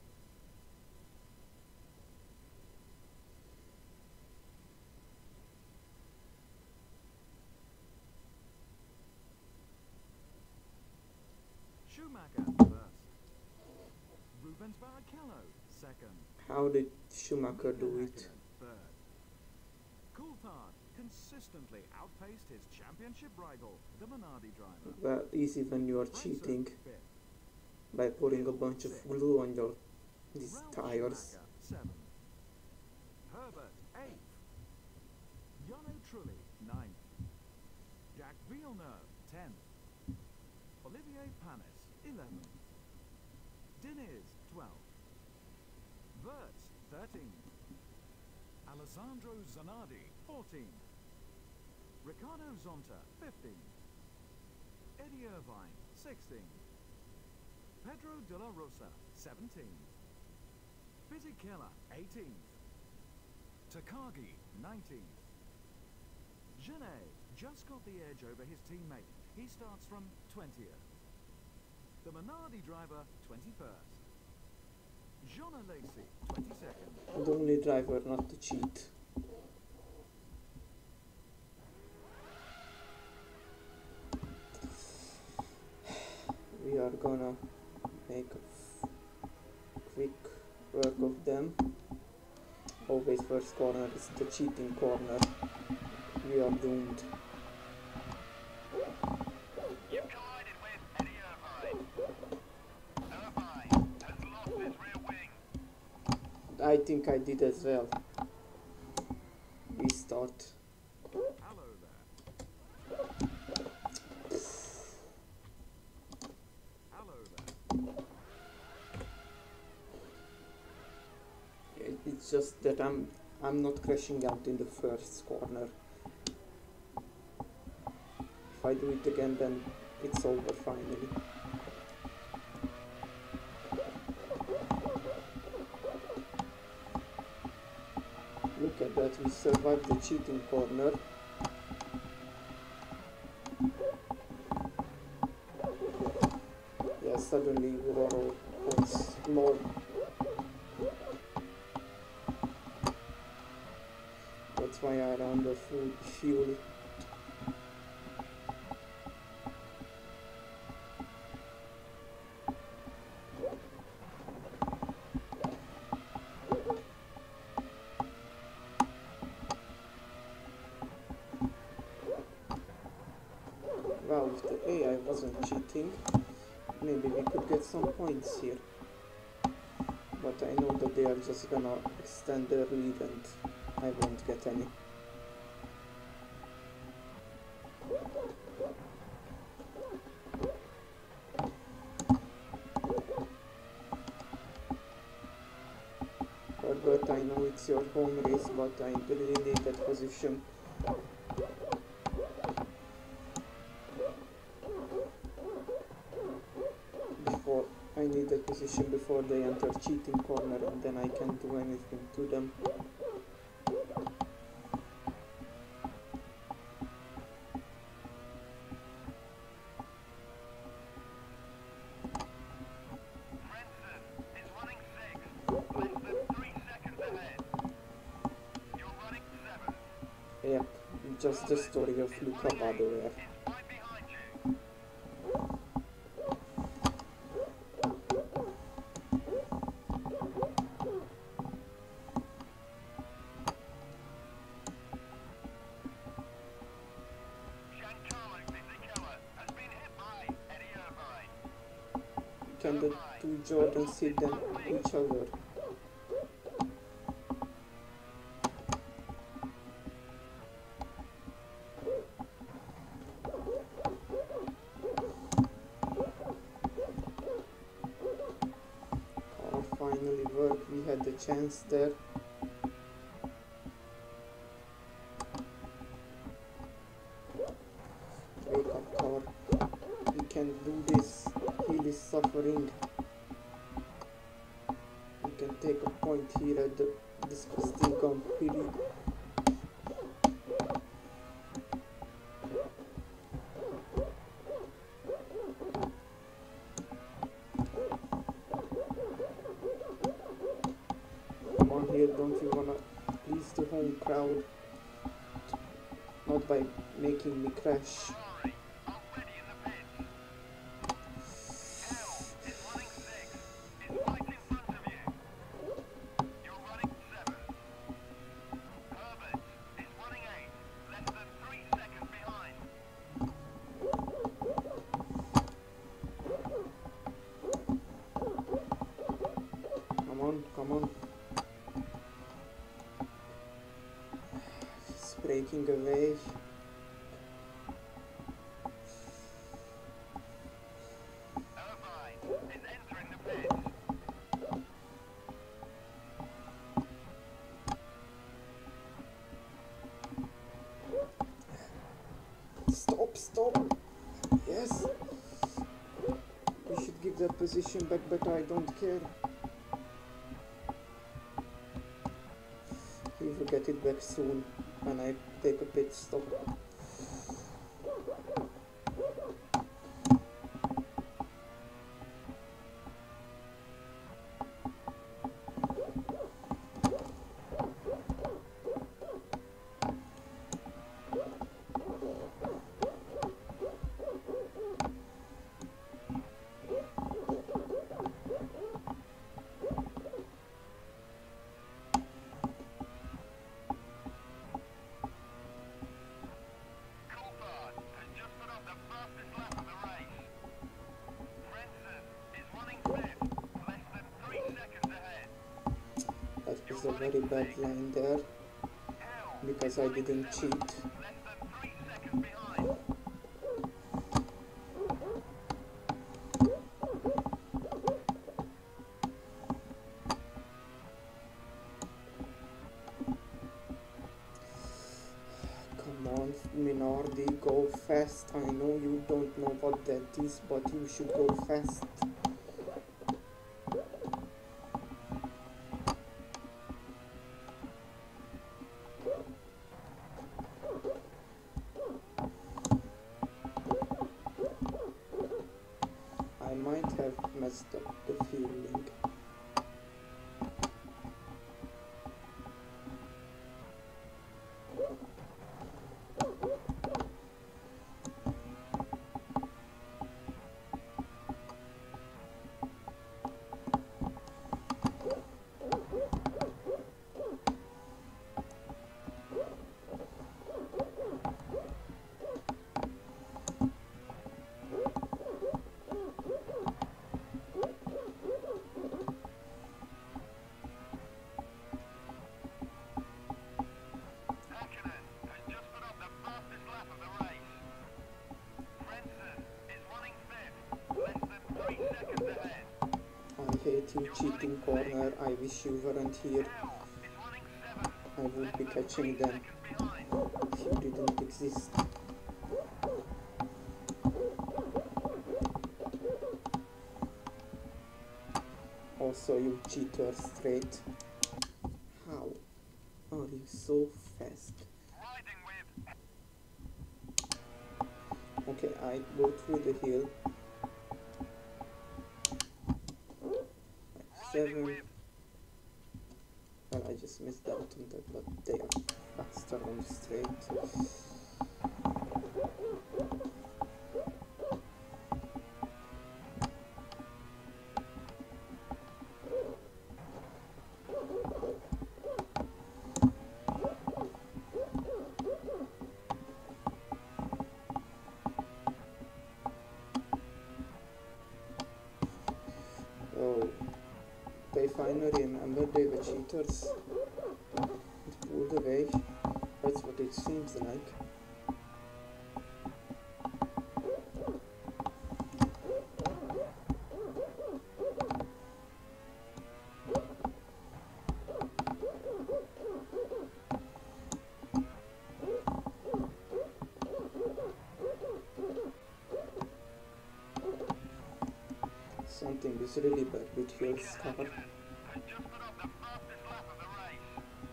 Schumacher first. Rubens Barrichello second. How did Schumacher do Mika it? Häkkinen third. Coulthard consistently outpaced his championship rival, the Minardi driver. Well, easy when you are Fraser cheating fifth. by putting a bunch of glue on your these Ralf tires. Schumacher seventh. Herbert eighth. Jarno Trulli ninth. Jack Villeneuve tenth. Olivier Panis eleventh. Diniz twelfth. Wirtz thirteenth. Alessandro Zanardi fourteenth. Ricardo Zonta fifteenth. Eddie Irvine sixteenth. Pedro de la Rosa seventeenth. Fisichella eighteenth. Takagi nineteenth. Genet just got the edge over his teammate. He starts from twentieth. The Minardi driver twenty-first. Jean Alesi twenty-second. The only driver not to cheat. We are gonna make a f quick work of them. Always first corner is the cheating corner. We are doomed. You've collided with Eddie Irvine. Irvine has lost his rear wing. I think I did as well. Restart. Hello there. Hello there. It- It's just that I'm I'm not crashing out in the first corner. If I do it again, then it's over finally. Look at that, we survived the cheating corner. Yeah, suddenly we were all, all small. That's why I ran the full fuel. Well, if the A I wasn't cheating, maybe we could get some points here. But I know that they are just gonna extend their lead and I won't get any. Herbert, I know it's your home race, but I really need that position. Before I need that position before they enter cheating corner, and then I can do anything to them. Frentzen is running sixth, less than three seconds ahead. You're running seventh. Yep, just the story of Luca Badoer. Is right behind you. Giancarlo Fisichella has been hit by Eddie Irvine. Can the two Jordans hit them each other. Car finally worked, we had the chance there. Wake up, car. We can do this. Hill is suffering. We can take a point here at the disgusting Grand Prix. Come on here, don't you wanna please the home crowd? Not by making me crash. Come on. It's breaking away. Stop, stop. Yes. We should give that position back, but I don't care. We will get it back soon when I take a pit stop. A very bad line there because I didn't cheat. Come on, Minardi, go fast. I know you don't know what that is, but you should go fast. I might have messed up the feeling. I hate you, cheating corner. I wish you weren't here. I would be catching them if you didn't exist. Also, you cheater straight. How are you so fast? Okay, I go through the hill. Seven. Well, I just missed out on that, but they are faster on the straight. kilometers. It pulled away. That's what it seems like. Something is really bad with your car. Has just put up the fastest lap of the race.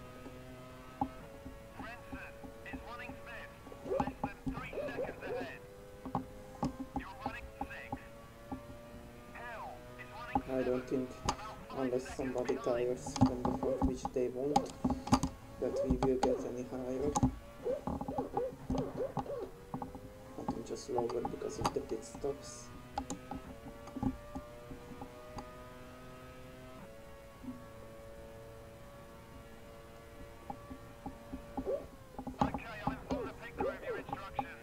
Renson is running fifth, less than three seconds ahead. You're running sixth. Hill is running I don't think, unless somebody tires from the front, which they won't, that we will get any higher. I think just lower because of the pit stops. Okay, I'm from the picture of your instructions.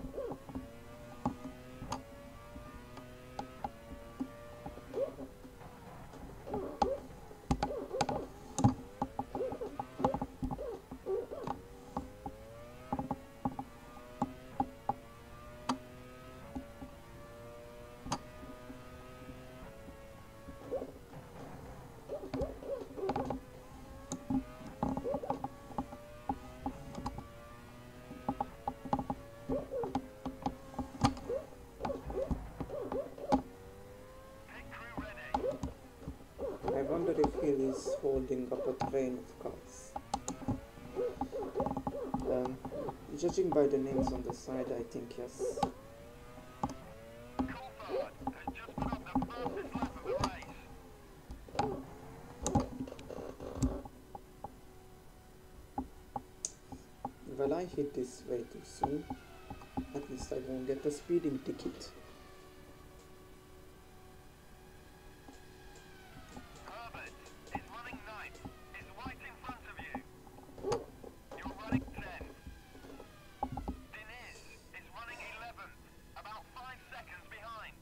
Pit crew ready. I wonder if he is holding up a train of cars. Um, judging by the names on the side, I think yes. Coulthard has just put up the fastest lap of the race. Well, I hit this way too soon. At least I won't get a speeding ticket. Herbert is running ninth. Is right in front of you. You're running tenth. Diniz is running eleventh. About five seconds behind.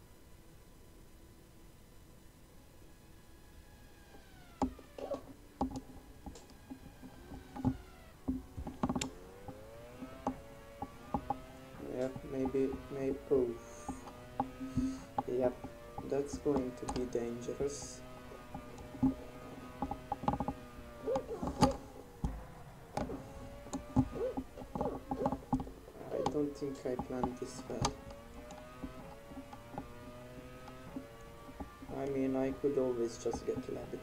Yep, maybe, maybe, oh. Yep, that's going to be dangerous. I don't think I planned this well. I mean, I could always just get labbed.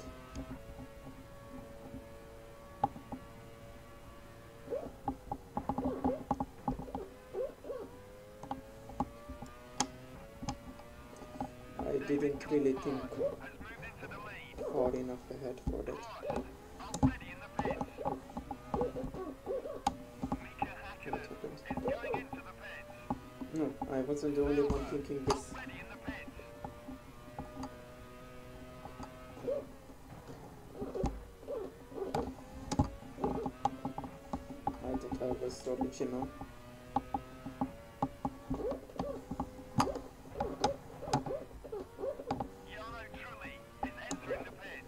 I didn't really think Has moved into the lead. far enough ahead for that. Good. Already in the pits. Mika Hakkinen is going into the pits. No, I wasn't the only one thinking this. Already in the pits. I thought I was original. Jarno Trulli is entering the pits.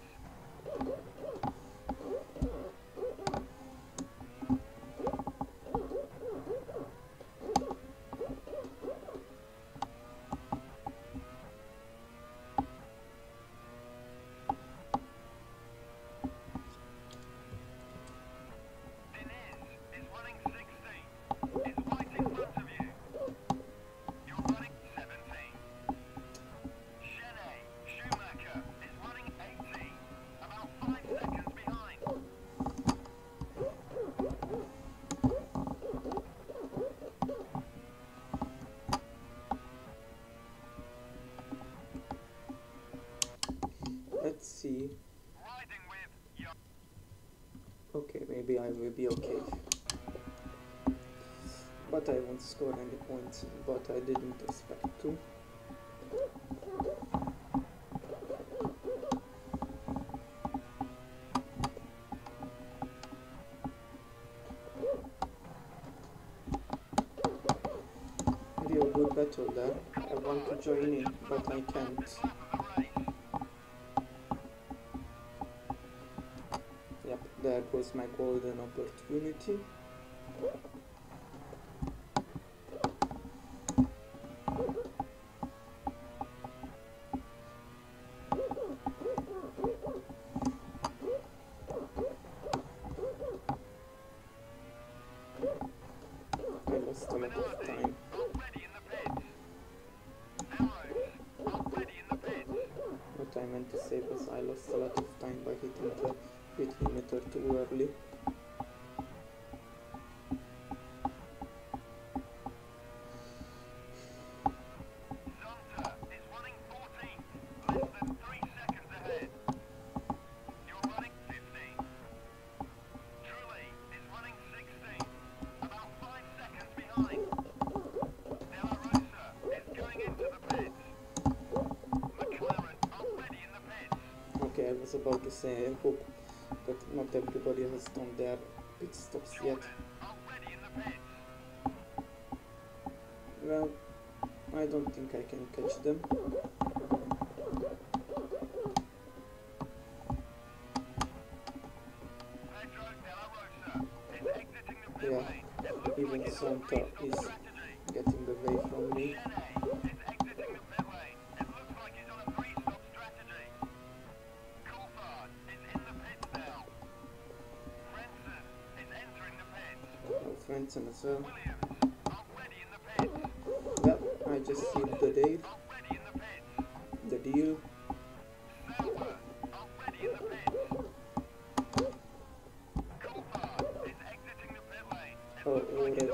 Diniz is running sixteenth. Is right in front of you. You're running seventeenth. Chenet Schumacher is running eighteenth. About five seconds behind. Let's see. Riding with Jar- Okay, maybe I will be okay. But I won't score any points, but I didn't expect to. Real good battle there. I want to join in, but I can't. lap of the race. there goes my golden opportunity. I lost a lot of time. What I meant to say was I lost a lot of time by hitting the pit limiter too early. Okay, I was about to say I hope that not everybody has done their pit stops yet. Well, I don't think I can catch them. Yeah, even Santa is getting away from me. Frentzen as well. Well, I just sealed the deal. The deal. Oh, already.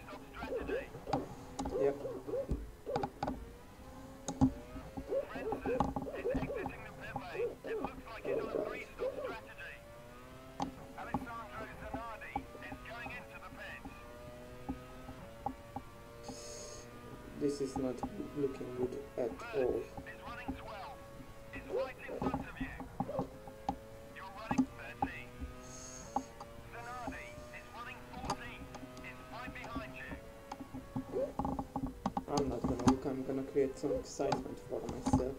Yep. This is not looking good at all. I'm not gonna look, I'm gonna create some excitement for myself.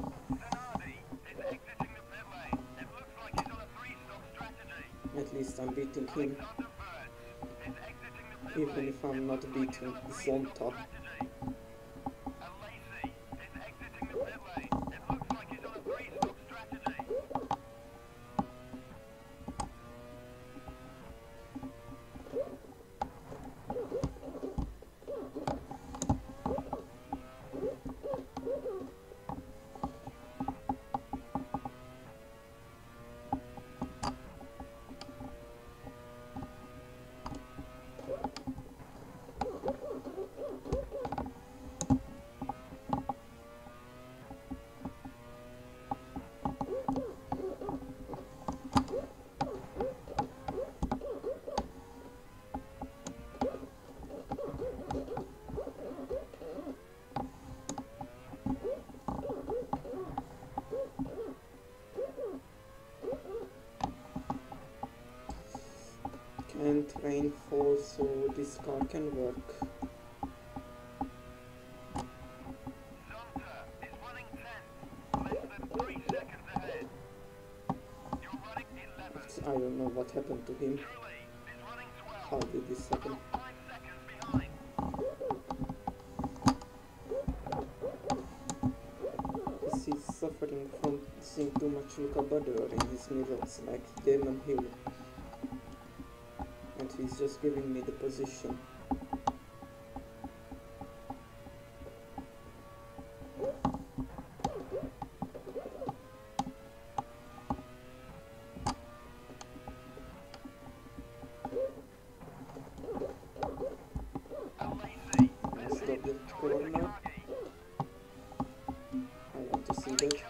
At least I'm beating him. Even if I'm not beating Zonta. And rain falls, so this car can work. I don't know what happened to him. How did this happen? Is he suffering from seeing too much Luca Badoer in his mirrors, like Damon Hill? And he's just giving me the position. Corner. I want to see that.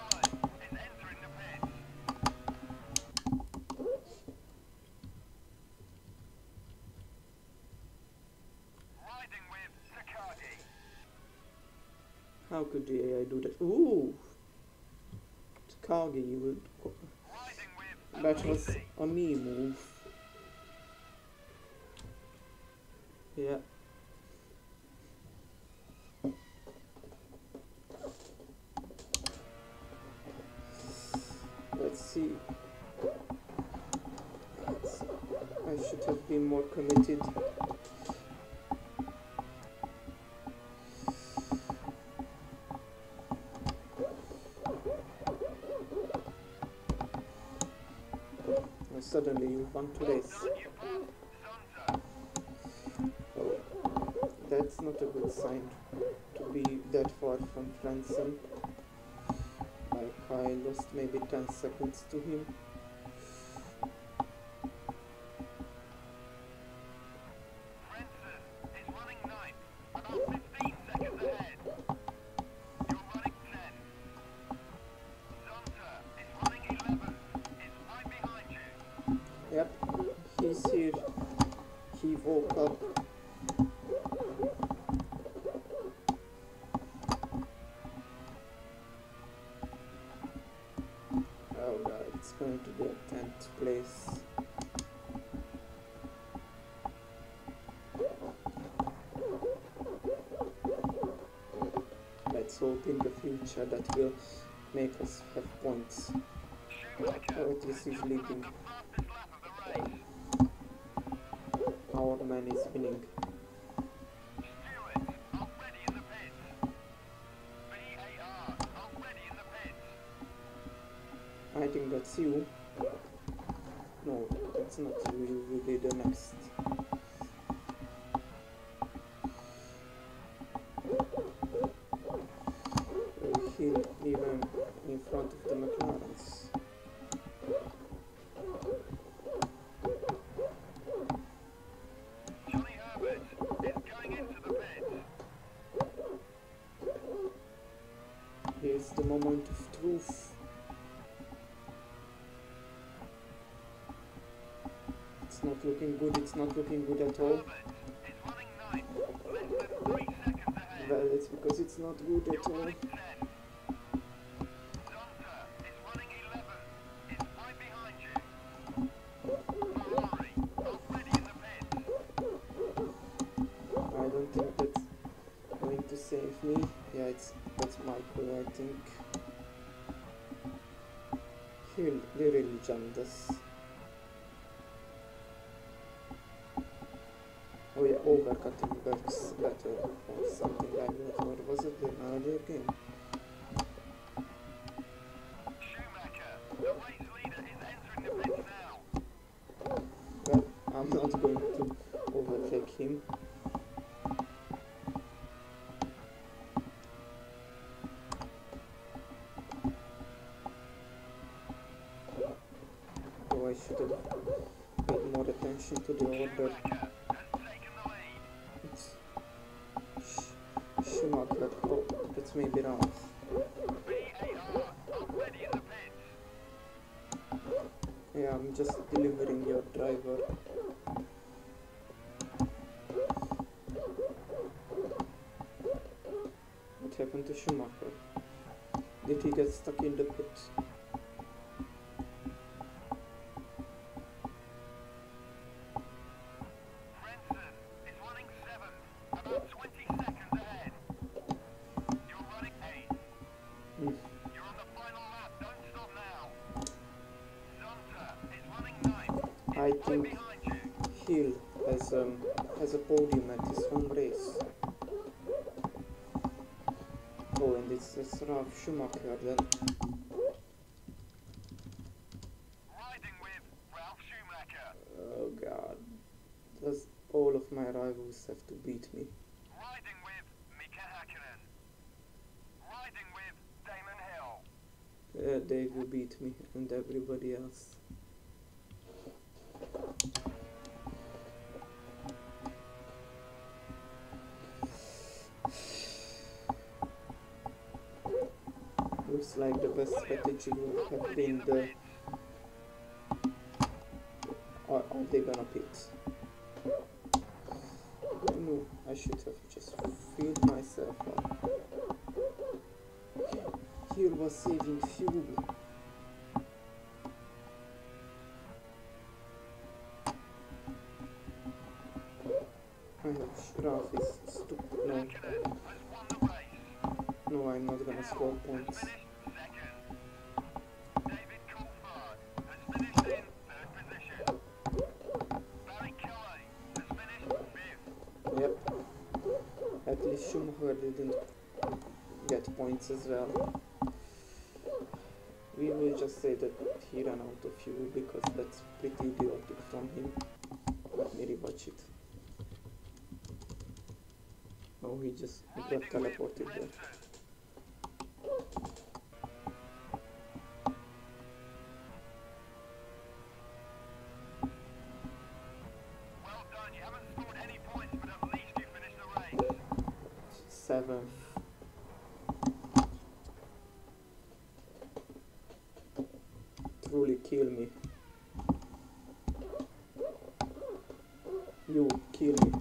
How could the A I do that? Ooh! Takagi, you would. That was a me move. Yeah. Let's see. I should have been more committed. And suddenly you want to race. Oh, that's not a good sign to be that far from Franson. Like I lost maybe ten seconds to him. Yep, he's here. He woke up. Oh god, it's going to be a tenth place. Let's hope in the future that will make us have points. Oh, at least he's leading. Our man is winning. I think that's you. No, that's not you. You will be the next. He even in front of the McLarens. Here's the moment of truth. It's not looking good, it's not looking good at all. Well, it's because it's not good at all. I don't think that's going to save me. Yeah, it's that's Michael, I think. He they really jammed us. Oh yeah, overcutting works better or something like that. Or was it in earlier game? Well, I'm not going to overtake him. Oh, I should have paid more attention to the order. It's Sh Schumacher. Oh, that's maybe wrong. Yeah, I'm just delivering your driver. What happened to Schumacher? Did he get stuck in the pit? I think Hill has um has a podium at his home race. Oh, and it's it's Ralf Schumacher then. Riding with Ralf Schumacher. Oh god, does all of my rivals have to beat me? Riding with Mika Hakkinen. Riding with Damon Hill. Uh, they will beat me and everybody else. Looks like the best strategy would have been the... Or are they gonna pit? No, I should have just filled myself up. Here was saving fuel. I hope Ralf is stupid. No. No, I'm not gonna score points. Schumacher didn't get points as well. We will just say that he ran out of fuel because that's pretty idiotic from him. Let me rewatch it. Oh, he just got teleported there. Well done, you haven't scored any points, but at least you finished the race. Seventh. Truly kill me. You kill me.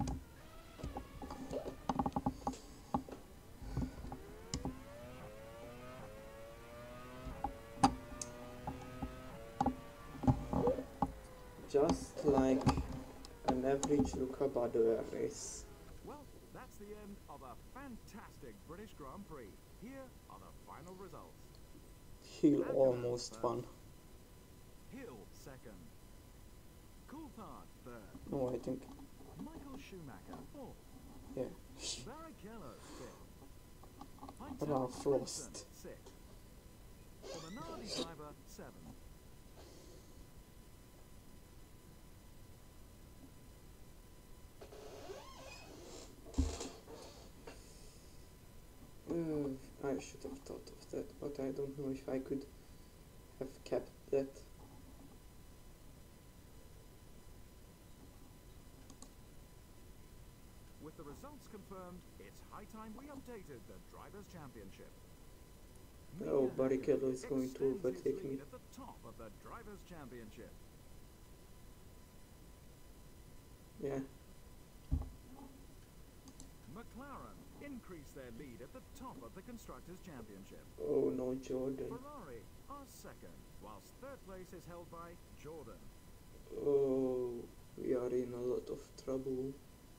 Just like an average Luca Badoer race. Well, that's the end of a fantastic British Grand Prix. Here are the final results. Hill almost won. Hill second. Coulthard third. No, I think. Michael Schumacher fourth. Yeah. Barrichello fifth. Ralph Heinz Frost. sixth. Bernardi driver seventh. Mm, I should have thought of that, but I don't know if I could have kept that. With the results confirmed, it's high time we updated the Drivers' Championship. Oh, Mia Barrichello is Hakkinen going to extends his overtake lead me. at the top of the Drivers' Championship. Yeah. McLaren increase their lead at the top of the Constructors' Championship. Oh no, Jordan. Ferrari are second, whilst third place is held by Jordan. Oh, we are in a lot of trouble.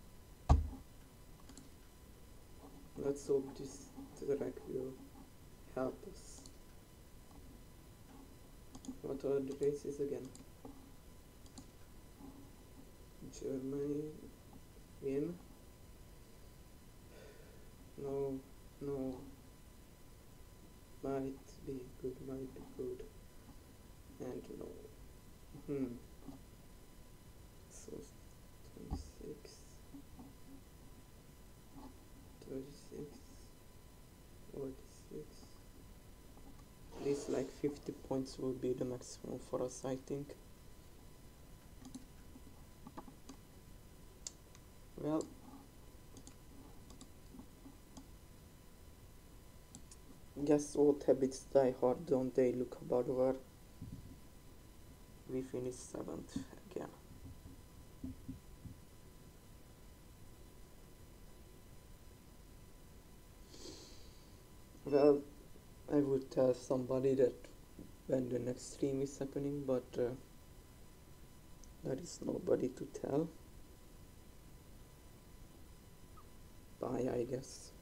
Let's hope this track will help us. What are the races again? Germany, Wien. No, no. Might be good, might be good. And no. Hmm. So, twenty-six. thirty-six. forty-six. At least like fifty points will be the maximum for us, I think. Well. Guess old habits die hard, don't they, Luca Badoer? We finished seventh again. Well, I would tell somebody that when the next stream is happening, but uh, there is nobody to tell. Bye, I guess.